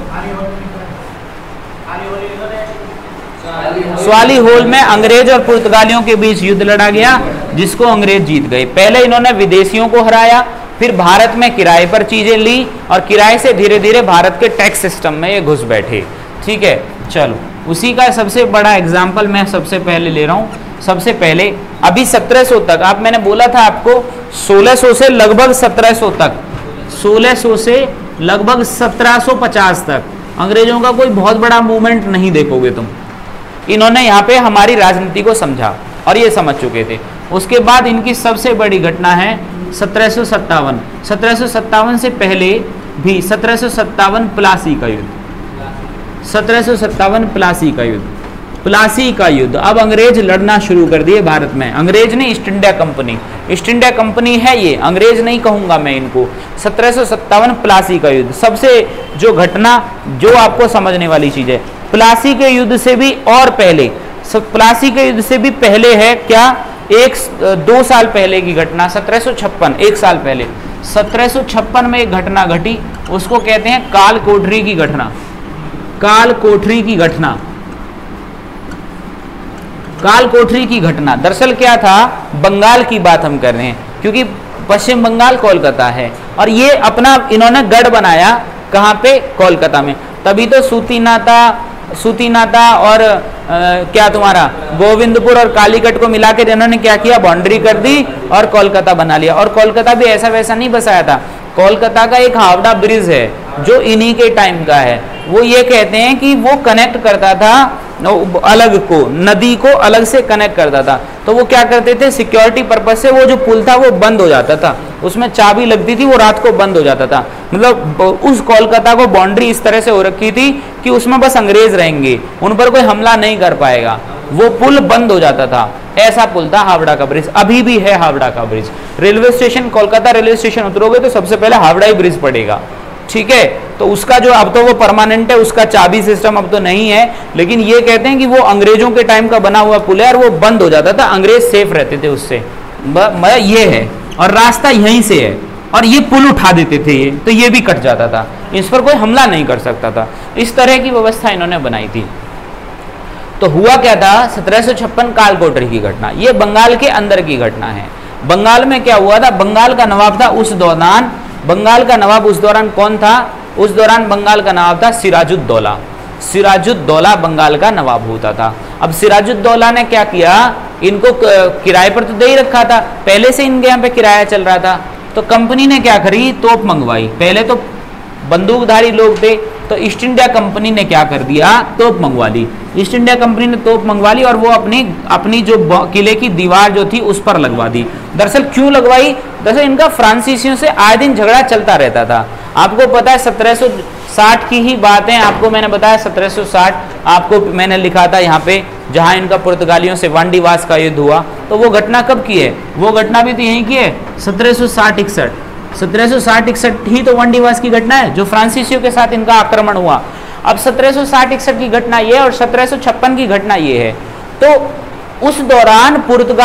स्वाली होल में अंग्रेज और पुर्तगालियों के बीच युद्ध लड़ा गया, जिसको अंग्रेज जीत गए। पहले इन्होंने विदेशियों को हराया, फिर भारत में किराए पर चीजें ली, और किराए से धीरे धीरे भारत के टैक्स सिस्टम में ये घुस बैठे। ठीक है, चलो उसी का सबसे बड़ा एग्जाम्पल मैं सबसे पहले ले रहा हूं। सबसे पहले अभी 1700 तक, आप मैंने बोला था आपको 1600 से लगभग 1700 तक, 1600 से लगभग 1750 तक अंग्रेजों का कोई बहुत बड़ा मूवमेंट नहीं देखोगे तुम। इन्होंने यहाँ पे हमारी राजनीति को समझा और ये समझ चुके थे। उसके बाद इनकी सबसे बड़ी घटना है 1757। 1757 से पहले भी 1757 प्लासी का युद्ध, 1757 प्लासी का युद्ध, प्लासी का युद्ध। अब अंग्रेज लड़ना शुरू कर दिए भारत में। अंग्रेज ने East India Company, East India Company है ये, अंग्रेज नहीं कहूंगा मैं इनको। 1757 प्लासी का युद्ध, सबसे जो घटना जो आपको समझने वाली चीज है, प्लासी के युद्ध से भी और पहले, प्लासी के युद्ध से भी पहले है क्या, 2 साल पहले की घटना 1756, 1 साल पहले 1756 में एक घटना घटी, उसको कहते हैं काल कोठरी की घटना। काल कोठरी की घटना, काल कोठरी की घटना दरअसल क्या था, बंगाल की बात हम कर रहे हैं क्योंकि पश्चिम बंगाल कोलकाता है और ये अपना इन्होंने गढ़ बनाया कहाँ पे, कोलकाता में। तभी तो सूती नाता और क्या तुम्हारा गोविंदपुर और कालीकट को मिला के इन्होंने क्या किया, बाउंड्री कर दी और कोलकाता बना लिया। और कोलकाता भी ऐसा वैसा नहीं बसाया था, कोलकाता का एक हावड़ा ब्रिज है जो इन्हीं के टाइम का है। वो ये कहते हैं कि वो कनेक्ट करता था अलग को, नदी को अलग से कनेक्ट करता था। तो वो क्या करते थे, सिक्योरिटी पर्पज से वो जो पुल था वो बंद हो जाता था, उसमें चाबी लगती थी, वो रात को बंद हो जाता था। मतलब उस कोलकाता को बाउंड्री इस तरह से हो रखी थी कि उसमें बस अंग्रेज रहेंगे, उन पर कोई हमला नहीं कर पाएगा। वो पुल बंद हो जाता था, ऐसा पुल था हावड़ा का ब्रिज। अभी भी है हावड़ा का bridge. Railway station, Kolkata railway station उतरोगे तो सबसे पहले हावड़ा ही ब्रिज पड़ेगा, ठीक है। तो उसका जो अब तो वो परमानेंट है, उसका चाबी सिस्टम अब तो नहीं है, लेकिन ये कहते हैं कि वो अंग्रेजों के टाइम का बना हुआ पुल है और वो बंद हो जाता था, अंग्रेज सेफ रहते थे उससे। ये है और रास्ता यहीं से है और ये पुल उठा देते थे ये, तो ये भी कट जाता था, इस पर कोई हमला नहीं कर सकता था। इस तरह की व्यवस्था इन्होंने बनाई थी। तो हुआ क्या था, 1756 काल कोठरी की घटना, ये बंगाल के अंदर की घटना है। बंगाल में क्या हुआ था, बंगाल का नवाब था उस दौरान, बंगाल का नवाब उस दौरान कौन था, उस दौरान बंगाल का नवाब था सिराजुद्दौला। सिराजुद्दौला बंगाल का नवाब होता था। अब सिराजुद्दौला ने क्या किया, इनको किराए पर तो दे ही रखा था, पहले से इनके यहाँ पे किराया चल रहा था। तो कंपनी ने क्या करी, तोप मंगवाई। पहले तो बंदूकधारी लोग थे, तो ईस्ट इंडिया कंपनी ने क्या कर दिया, तोप मंगवा ली। ईस्ट इंडिया कंपनी ने तोप मंगवा ली और वो अपनी जो किले की दीवार जो थी उस पर लगवा दी। दरअसल क्यों लगवाई, दरअसल इनका फ्रांसीसियों से आए दिन झगड़ा चलता रहता था। आपको पता है 1760 की ही बात है, आपको मैंने बताया 1760, आपको मैंने लिखा था यहाँ पे, जहाँ इनका पुर्तगालियों से वांडीवास का युद्ध हुआ। तो वो घटना कब की है, वो घटना भी तो यहीं की है, 1760-61। 1760-61 ही तो वांडीवास की घटना है, जो फ्रांसीसियों के साथ इनका आक्रमण हुआ। अब 1760-61 की घटना ये है और 1756 की घटना ये है। तो उस दौरान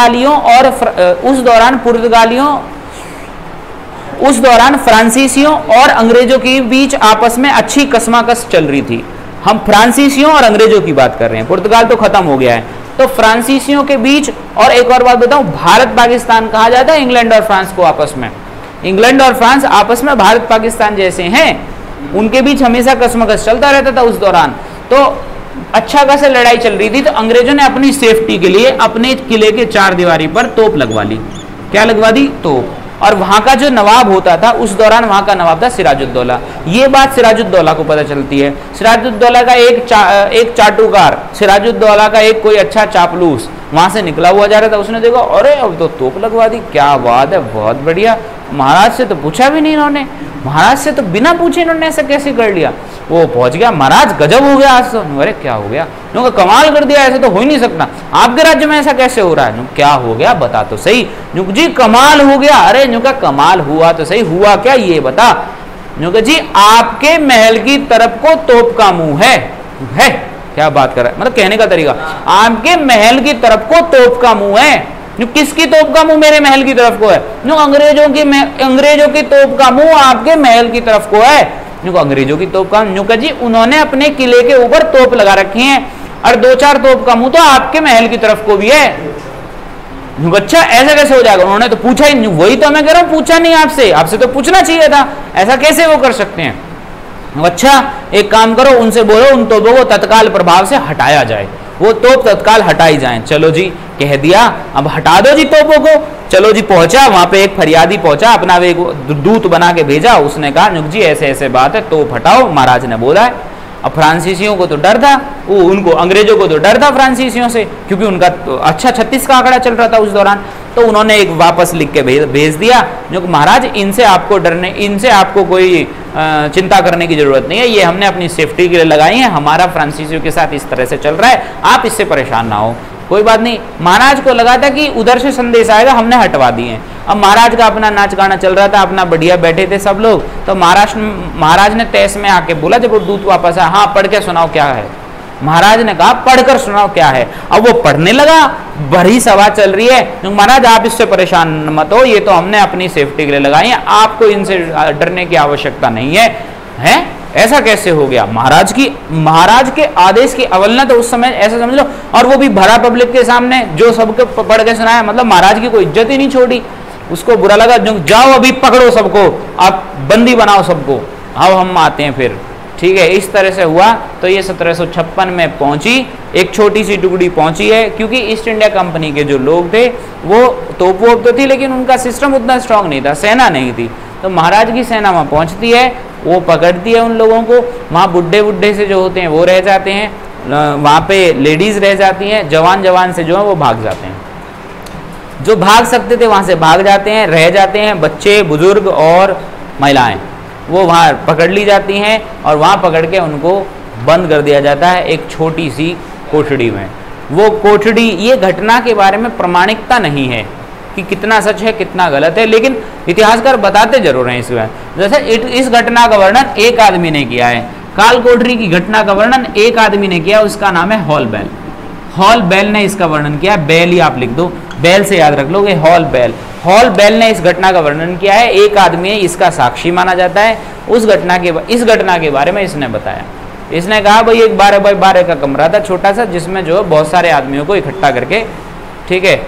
फ्रांसीसियों और अंग्रेजों के बीच आपस में अच्छी कशमकश चल रही थी। हम फ्रांसीसियों और अंग्रेजों की बात कर रहे हैं, पुर्तगाल तो खत्म हो गया है। तो फ्रांसीसियों के बीच, और एक और बात बताऊं, भारत पाकिस्तान कहा जाता है इंग्लैंड और फ्रांस को आपस में। इंग्लैंड और फ्रांस आपस में भारत पाकिस्तान जैसे हैं, उनके बीच हमेशा कशमकश चलता रहता था उस दौरान। तो अच्छा खासा लड़ाई चल रही थी, तो अंग्रेजों ने अपनी सेफ्टी के लिए अपने किले के 4 दीवारी पर तोप लगवा ली। क्या लगवा दी, तोप। और वहां का जो नवाब होता था उस दौरान, वहां का नवाब था सिराजुद्दौला। ये बात सिराजुद्दौला को पता चलती है। सिराजुद्दौला का एक चाटुकार, सिराजुद्दौला का एक कोई अच्छा चापलूस वहां से निकला हुआ जा रहा था। उसने देखा, अरे अब तो तोप लगवा दी, क्या बात है, बहुत बढ़िया। महाराज से तो पूछा भी नहीं इन्होंने, महाराज से तो बिना पूछे इन्होंने ऐसा कैसे कर लिया। वो पहुंच गया, महाराज गजब हो गया आज तो। अरे क्या हो गया, क्योंकि कमाल कर दिया, ऐसा तो हो ही नहीं सकता, आपके राज्य में ऐसा कैसे हो रहा है। क्या हो गया बता तो सही। जी कमाल हो गया। अरे कमाल हुआ तो सही, हुआ क्या ये बता। जी आपके महल की तरफ को तोप का मुंह है। क्या बात कर रहा है, मतलब कहने का तरीका, आपके महल की तरफ को तोप का मुंह है। किसकी तोप का मुंह मेरे महल की तरफ को है, अंग्रेजों की तोप का मुंह आपके महल की तरफ को है। अंग्रेजों की तोप का जी उन्होंने अपने किले के ऊपर तोप लगा रखी है और 2-4 तोप का मुंह तो आपके महल की तरफ को भी है। अच्छा ऐसा कैसे हो जाएगा, उन्होंने तो पूछा ही नहीं। वही तो मैं कह रहा हूं, पूछा नहीं आपसे तो पूछना चाहिए था, ऐसा कैसे वो कर सकते हैं। अच्छा एक काम करो, उनसे बोलो उन तोपों को तत्काल प्रभाव से हटाया जाए, वो तोप तत्काल हटाई जाए। चलो जी कह दिया, अब हटा दो जी तोपों को। चलो जी पहुंचा वहां पे, एक फरियादी पहुंचा, अपना एक दूत बना के भेजा। उसने कहा जी ऐसे ऐसे बात है, तोप हटाओ, महाराज ने बोला है। अब फ्रांसीसियों को तो डर था, उनको अंग्रेजों को तो डर था फ्रांसीसियों से, क्योंकि उनका अच्छा 36 का आंकड़ा चल रहा था उस दौरान। तो उन्होंने एक वापस लिख के भेज दिया जो कि महाराज इनसे आपको कोई चिंता करने की जरूरत नहीं है, ये हमने अपनी सेफ्टी के लिए लगाई है, हमारा फ्रांसीसियों के साथ इस तरह से चल रहा है, आप इससे परेशान ना हो, कोई बात नहीं। महाराज को लगा था कि उधर से संदेश आएगा, हमने हटवा दिए। अब महाराज का अपना नाच गाना चल रहा था, अपना बढ़िया बैठे थे सब लोग, तो महाराज ने तैस में आके बोला जब वो दूत वापस आया, हाँ पढ़ के सुनाओ क्या है। महाराज ने कहा पढ़कर सुनाओ क्या है। अब वो पढ़ने लगा, बड़ी सभा चल रही है, तो महाराज आप इससे परेशान मत हो, ये तो हमने अपनी सेफ्टी के लिए लगाई है, आपको इनसे डरने की आवश्यकता नहीं है। हैं ऐसा कैसे हो गया? महाराज के आदेश की अवहेलना, तो उस समय ऐसा समझ लो, और वो भी भरा पब्लिक के सामने, जो सबको पढ़ के सुनाया, मतलब महाराज की कोई इज्जत ही नहीं छोड़ी। उसको बुरा लगा, जाओ अभी पकड़ो सबको, आप बंदी बनाओ सबको, अब हम आते हैं फिर, ठीक है। इस तरह से हुआ। तो ये 1756 में पहुंची, एक छोटी सी टुकड़ी पहुंची है, क्योंकि ईस्ट इंडिया कंपनी के जो लोग थे वो तोप वोप तो थी, लेकिन उनका सिस्टम उतना स्ट्रांग नहीं था, सेना नहीं थी। तो महाराज की सेना वहां पहुंचती है, वो पकड़ती है उन लोगों को, वहां बुढ़े से जो होते हैं वो रह जाते हैं, वहां पे लेडीज रह जाती हैं, जवान से जो है वो भाग जाते हैं, जो भाग सकते थे वहां से भाग जाते हैं, रह जाते हैं, बच्चे बुजुर्ग और महिलाएं वो वहाँ पकड़ ली जाती हैं, और वहाँ पकड़ के उनको बंद कर दिया जाता है एक छोटी सी कोठड़ी में। वो कोठड़ी, ये घटना के बारे में प्रामाणिकता नहीं है कि कितना सच है कितना गलत है, लेकिन इतिहासकार बताते जरूर हैं इसमें। जैसे इस घटना का वर्णन एक आदमी ने किया है, काल कोठरी की घटना का वर्णन एक आदमी ने किया, उसका नाम है हॉलबेल। हॉलबेल ने इसका वर्णन किया, बेल ही आप लिख दो, बेल से याद रख लोगे, हॉलबेल ने इस घटना का वर्णन किया है, एक आदमी है, इसका साक्षी माना जाता है। इस घटना के बारे में इसने बताया, इसने कहा भाई एक 12 बाय 12 का कमरा था छोटा सा, जिसमें जो है बहुत सारे आदमियों को इकट्ठा करके, ठीक है,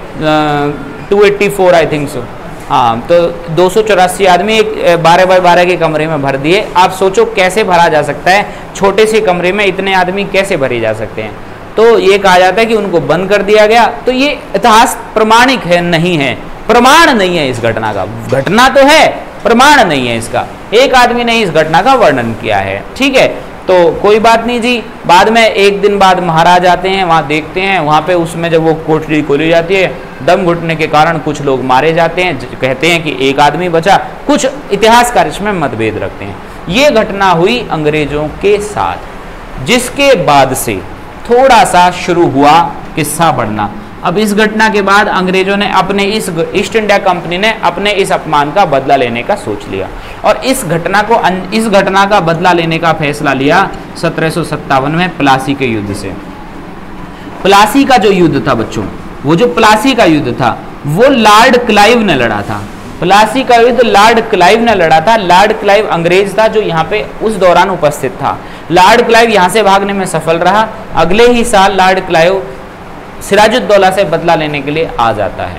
284 आई थिंक सो, हाँ, तो 284 आदमी एक 12 बाय 12 के कमरे में भर दिए। आप सोचो कैसे भरा जा सकता है, छोटे से कमरे में इतने आदमी कैसे भरे जा सकते हैं। तो ये कहा जाता है कि उनको बंद कर दिया गया। तो ये इतिहास प्रमाणिक है नहीं है, प्रमाण नहीं है इस घटना का, घटना तो है, प्रमाण नहीं है इसका, एक आदमी ने इस घटना का वर्णन किया है, ठीक है। तो कोई बात नहीं जी। बाद में एक दिन बाद महाराज आते हैं, वहाँ देखते हैं, वहाँ पे उसमें जब वो कोठरी खोली जाती है, दम घुटने के कारण कुछ लोग मारे जाते हैं, कहते हैं कि एक आदमी बचा, कुछ इतिहासकार इसमें मतभेद रखते हैं। ये घटना हुई अंग्रेजों के साथ, जिसके बाद से थोड़ा सा शुरू हुआ किस्सा बढ़ना। अब इस घटना के बाद अंग्रेजों ने अपने ईस्ट इंडिया कंपनी ने अपने इस अपमान का बदला लेने का सोच लिया, और इस घटना का बदला लेने का फैसला लिया 1757 में प्लासी के युद्ध से। प्लासी का जो युद्ध था बच्चों, वो जो प्लासी का युद्ध था वो लॉर्ड क्लाइव ने लड़ा था। प्लासी का युद्ध लॉर्ड क्लाइव ने लड़ा था। लॉर्ड क्लाइव अंग्रेज था जो यहाँ पे उस दौरान उपस्थित था। लॉर्ड क्लाइव यहाँ से भागने में सफल रहा। अगले ही साल लॉर्ड क्लाइव सिराजुद्दौला से बदला लेने के लिए आ जाता है,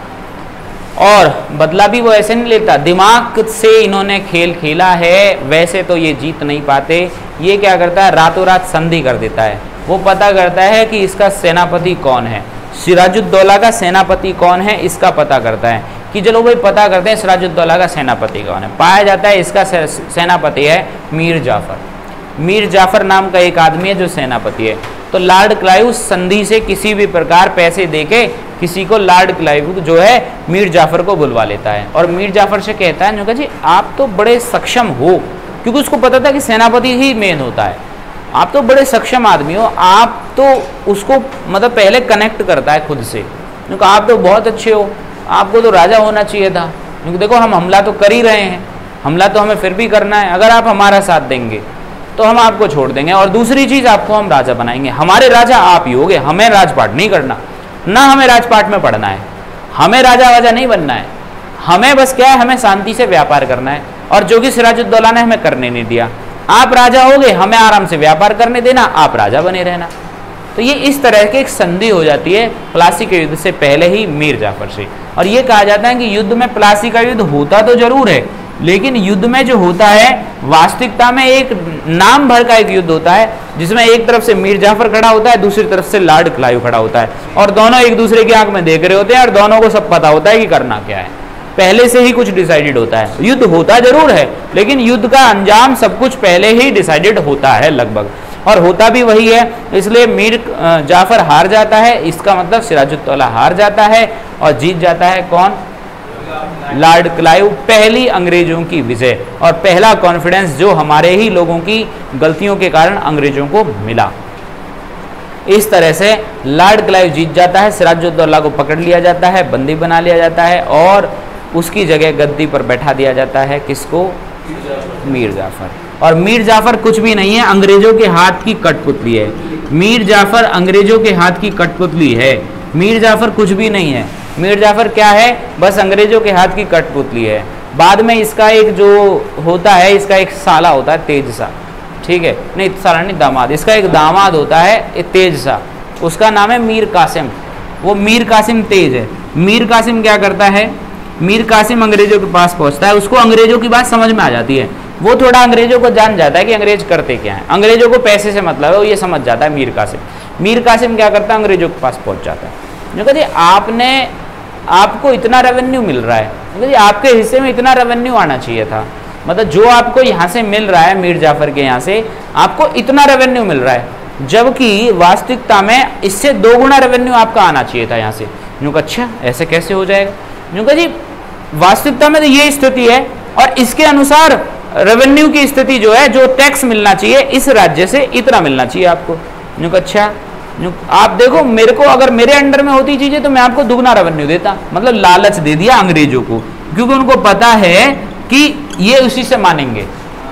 और बदला भी वो ऐसे नहीं लेता, दिमाग से इन्होंने खेल खेला है, वैसे तो ये जीत नहीं पाते। ये क्या करता है, रातों रात संधि कर देता है। वो पता करता है कि इसका सेनापति कौन है, सिराजुद्दौला का सेनापति कौन है, इसका पता करता है कि चलो भाई पता करते हैं सिराजुद्दौला का सेनापति कौन है। पाया जाता है इसका सेनापति है मीर जाफर। मीर जाफर नाम का एक आदमी है जो सेनापति है। तो लॉर्ड क्लाइव संधि से किसी भी प्रकार पैसे देके किसी को, लॉर्ड क्लाइव जो है मीर जाफर को बुलवा लेता है, और मीर जाफर से कहता है जी आप तो बड़े सक्षम हो, क्योंकि उसको पता था कि सेनापति ही मेन होता है, आप तो बड़े सक्षम आदमी हो, आप तो उसको मतलब पहले कनेक्ट करता है खुद से, क्योंकि आप तो बहुत अच्छे हो, आपको तो राजा होना चाहिए था, क्योंकि देखो हम हमला तो कर ही रहे हैं, हमला तो हमें फिर भी करना है, अगर आप हमारा साथ देंगे तो हम आपको छोड़ देंगे, और दूसरी चीज आपको हम राजा बनाएंगे, हमारे राजा आप ही होगे, हमें राजपाट नहीं करना, ना हमें राजपाट में पढ़ना है, हमें राजा वाजा नहीं बनना है, हमें बस क्या है, हमें शांति से व्यापार करना है, और जो कि सिराजुद्दौला ने हमें करने नहीं दिया। आप राजा होगे, हमें आराम से व्यापार करने देना, आप राजा बने रहना। तो ये इस तरह की एक संधि हो जाती है प्लासी के युद्ध से पहले ही मीर जाफर से। और ये कहा जाता है कि युद्ध में प्लासी का युद्ध होता तो जरूर है, लेकिन युद्ध में जो होता है वास्तविकता में एक नाम भर का एक युद्ध होता है, जिसमें एक तरफ से मीर जाफर खड़ा होता है, दूसरी तरफ से लॉर्ड क्लाइव खड़ा होता है, और दोनों एक दूसरे की आंख में देख रहे होते हैं, और दोनों को सब पता होता है कि करना क्या है, पहले से ही कुछ डिसाइडेड होता है। युद्ध होता जरूर है, लेकिन युद्ध का अंजाम सब कुछ पहले ही डिसाइडेड होता है लगभग। और होता भी वही है। इसलिए मीर जाफर हार जाता है, इसका मतलब सिराजुद्दौला हार जाता है और जीत जाता है कौन? Lord Clive. पहली अंग्रेजों की विजय और पहला कॉन्फिडेंस जो हमारे ही लोगों की गलतियों के कारण अंग्रेजों को मिला। इस तरह से लॉर्ड क्लाइव जीत जाता है, सिराजुद्दौला को पकड़ लिया जाता है, बंदी बना लिया जाता है और उसकी जगह गद्दी पर बैठा दिया जाता है किसको? मीर जाफर। और मीर जाफर कुछ भी नहीं है, अंग्रेजों के हाथ की कठपुतली है। मीर जाफर अंग्रेजों के हाथ की कठपुतली है। मीर जाफर कुछ भी नहीं है। मीर जाफर क्या है? बस अंग्रेजों के हाथ की कठपुतली है। बाद में इसका एक जो होता है, इसका एक साला होता है तेज सा, ठीक है, नहीं साला नहीं, दामाद, इसका एक दामाद होता है तेज सा, उसका नाम है मीर कासिम। वो मीर कासिम तेज है। मीर कासिम क्या करता है? मीर कासिम अंग्रेजों के पास पहुंचता है, उसको अंग्रेजों की बात समझ में आ जाती है। वो थोड़ा अंग्रेजों को जान जाता है कि अंग्रेज करते क्या है, अंग्रेजों को पैसे से मतलब है, वो ये समझ जाता है मीर कासिम। मीर कासिम क्या करता है? अंग्रेजों के पास पहुंच जाता है। जो कहते आपको इतना रेवेन्यू मिल रहा है, जी आपके हिस्से में इतना रेवेन्यू आना चाहिए था, मतलब जो आपको यहाँ से मिल रहा है मीर जाफर के यहाँ से आपको इतना रेवेन्यू मिल रहा है, जबकि वास्तविकता में इससे 2 गुना रेवेन्यू आपका आना चाहिए था यहाँ से। यूँ अच्छा ऐसे कैसे हो जाएगा? यूँ जी वास्तविकता में तो ये स्थिति है और इसके अनुसार रेवेन्यू की स्थिति जो है, जो टैक्स मिलना चाहिए इस राज्य से इतना मिलना चाहिए आपको। यूँ अच्छा आप देखो, मेरे को अगर मेरे अंडर में होती चीजें तो मैं आपको दुगना रेवेन्यू देता, मतलब लालच दे दिया अंग्रेजों को, क्योंकि उनको पता है कि ये उसी से मानेंगे,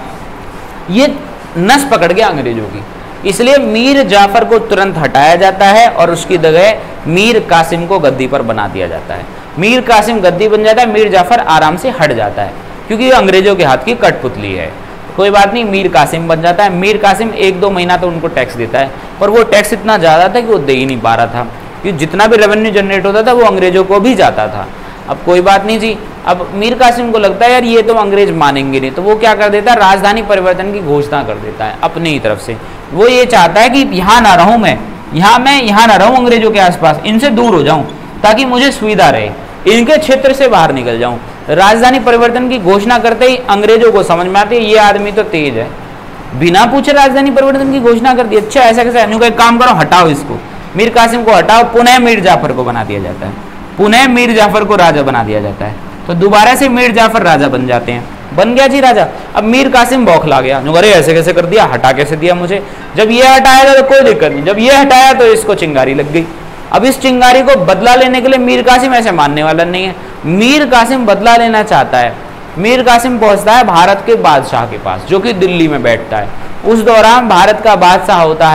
ये नस पकड़ गया अंग्रेजों की। इसलिए मीर जाफर को तुरंत हटाया जाता है और उसकी जगह मीर कासिम को गद्दी पर बना दिया जाता है। मीर कासिम गद्दी बन जाता है, मीर जाफर आराम से हट जाता है, क्योंकि ये अंग्रेजों के हाथ की कठपुतली है। कोई बात नहीं, मीर कासिम बन जाता है। मीर कासिम 1-2 महीना तो उनको टैक्स देता है, पर वो टैक्स इतना ज़्यादा था कि वो दे ही नहीं पा रहा था, क्योंकि जितना भी रेवेन्यू जनरेट होता था वो अंग्रेजों को भी जाता था। अब कोई बात नहीं जी, अब मीर कासिम को लगता है यार ये तो अंग्रेज मानेंगे नहीं, तो वो क्या कर देता है? राजधानी परिवर्तन की घोषणा कर देता है अपनी ही तरफ से। वो ये चाहता है कि यहाँ ना रहूँ मैं यहाँ ना रहूँ अंग्रेजों के आसपास, इनसे दूर हो जाऊँ ताकि मुझे सुविधा रहे, इनके क्षेत्र से बाहर निकल जाऊँ। राजधानी परिवर्तन की घोषणा करते ही अंग्रेजों को समझ में आती है ये आदमी तो तेज है, बिना पूछे राजधानी परिवर्तन की घोषणा कर दी। अच्छा ऐसा कैसे? एक काम करो, हटाओ इसको, मीर कासिम को हटाओ, पुनः मीर जाफर को बना दिया जाता है, पुनः मीर जाफर को राजा बना दिया जाता है। तो दोबारा से मीर जाफर राजा बन जाते हैं। बन गया जी राजा। अब मीर कासिम बौखला गया, अरे ऐसे कैसे कर दिया, हटा कैसे दिया मुझे? जब ये हटाया था तो कोई दिक्कत नहीं, जब ये हटाया तो इसको चिंगारी लग गई। अब इस चिंगारी को बदला लेने के लिए मीर कासिम ऐसे मानने वाला नहीं है, मीर कासिम बदला लेना चाहता है। मीर कासिम पहुंचता है भारत के बादशाह के पास, जो कि दिल्ली में बैठता है। उस दौरान भारत का बादशाह होता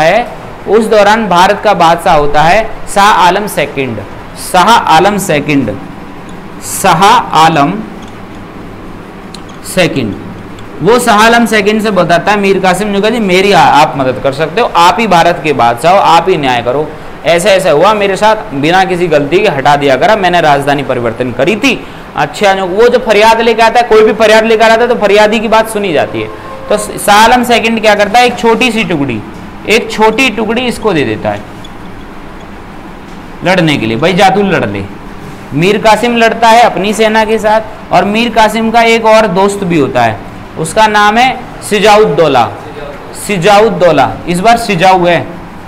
है शाह आलम सेकंड। शाह आलम सेकंड वो शाह आलम सेकंड से बताता है मीर कासिम जी मेरी आप मदद कर सकते हो, आप ही भारत के बादशाह हो, आप ही न्याय करो। ऐसा ऐसा हुआ मेरे साथ, बिना किसी गलती के हटा दिया करा, मैंने राजधानी परिवर्तन करी थी। अच्छा वो जो फरियाद लेकर आता है, कोई भी फरियाद लेकर आता है तो फरियादी की बात सुनी जाती है। तो शाह आलम सेकंड क्या करता है? एक छोटी टुकड़ी इसको दे देता है लड़ने के लिए, भाई जा तू लड़ ले। मीर कासिम लड़ता है अपनी सेना के साथ, और मीर कासिम का एक और दोस्त भी होता है, उसका नाम है सिजाउद्दौला। इस बार सिजाऊ है।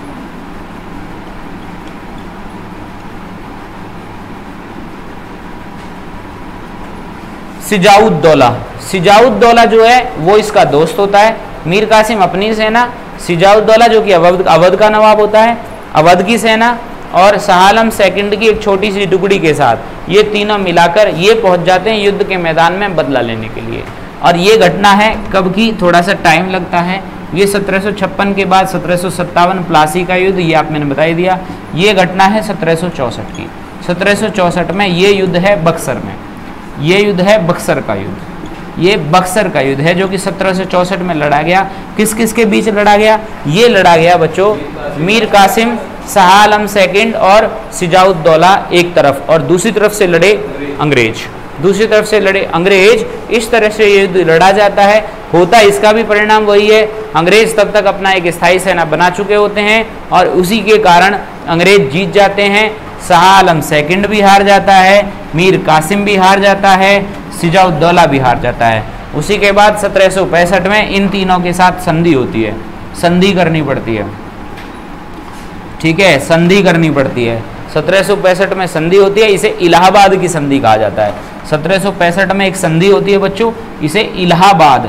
सिजाउद्दौला जो है वो इसका दोस्त होता है। मीर कासिम अपनी सेना, सिजाउद्दौला जो कि अवध का नवाब होता है, अवध की सेना, और शाह आलम सेकंड की एक छोटी सी टुकड़ी के साथ ये तीनों मिलाकर ये पहुंच जाते हैं युद्ध के मैदान में बदला लेने के लिए। और ये घटना है कब की? थोड़ा सा टाइम लगता है। ये 1756 के बाद 1757 प्लासी का युद्ध, ये आप मैंने बता ही दिया। ये घटना है 1764 की। 1764 में ये युद्ध है बक्सर में, ये युद्ध है बक्सर का युद्ध। ये बक्सर का युद्ध है जो कि 1764 में लड़ा गया। किस किस के बीच लड़ा गया? ये लड़ा गया बच्चों मीर कासिम, शाह आलम सेकंड और सिजाउद्दौला एक तरफ, और दूसरी तरफ से लड़े अंग्रेज। इस तरह से ये युद्ध लड़ा जाता है। होता इसका भी परिणाम वही है, अंग्रेज तब तक अपना एक स्थायी सेना बना चुके होते हैं और उसी के कारण अंग्रेज जीत जाते हैं। शाह आलम सेकंड भी हार जाता है, मीर कासिम भी हार जाता है, सिजाउद्दौला भी हार जाता है। उसी के बाद 1765 में इन तीनों के साथ संधि होती है। संधि करनी पड़ती है, ठीक है, संधि करनी पड़ती है। 1765 में संधि होती है, इसे इलाहाबाद की संधि कहा जाता है। 1765 में एक संधि होती है बच्चों, इसे इलाहाबाद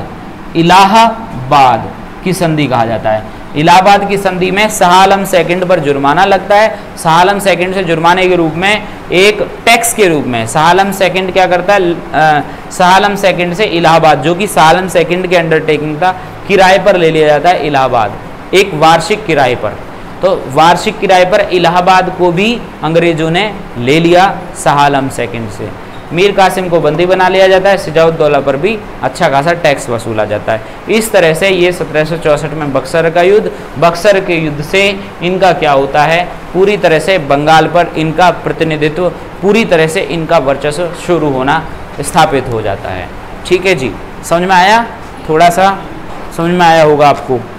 की संधि कहा जाता है। इलाहाबाद की संधि में शाह आलम सेकंड पर जुर्माना लगता है। शाह आलम सेकंड से जुर्माने के रूप में एक टैक्स के रूप में शाह आलम सेकंड क्या करता है, शाह आलम सेकंड से इलाहाबाद, जो कि शाह आलम सेकंड के अंडरटेकिंग था, किराए पर ले लिया जाता है इलाहाबाद, एक वार्षिक किराए पर। तो वार्षिक किराए पर इलाहाबाद को भी अंग्रेजों ने ले लिया शाह आलम सेकंड से। मीर कासिम को बंदी बना लिया जाता है, सिजाउद्दौला पर भी अच्छा खासा टैक्स वसूला जाता है। इस तरह से ये 1764 में बक्सर का युद्ध, बक्सर के युद्ध से इनका क्या होता है, पूरी तरह से बंगाल पर इनका प्रतिनिधित्व, पूरी तरह से इनका वर्चस्व शुरू होना स्थापित हो जाता है। ठीक है जी, समझ में आया? थोड़ा सा समझ में आया होगा आपको।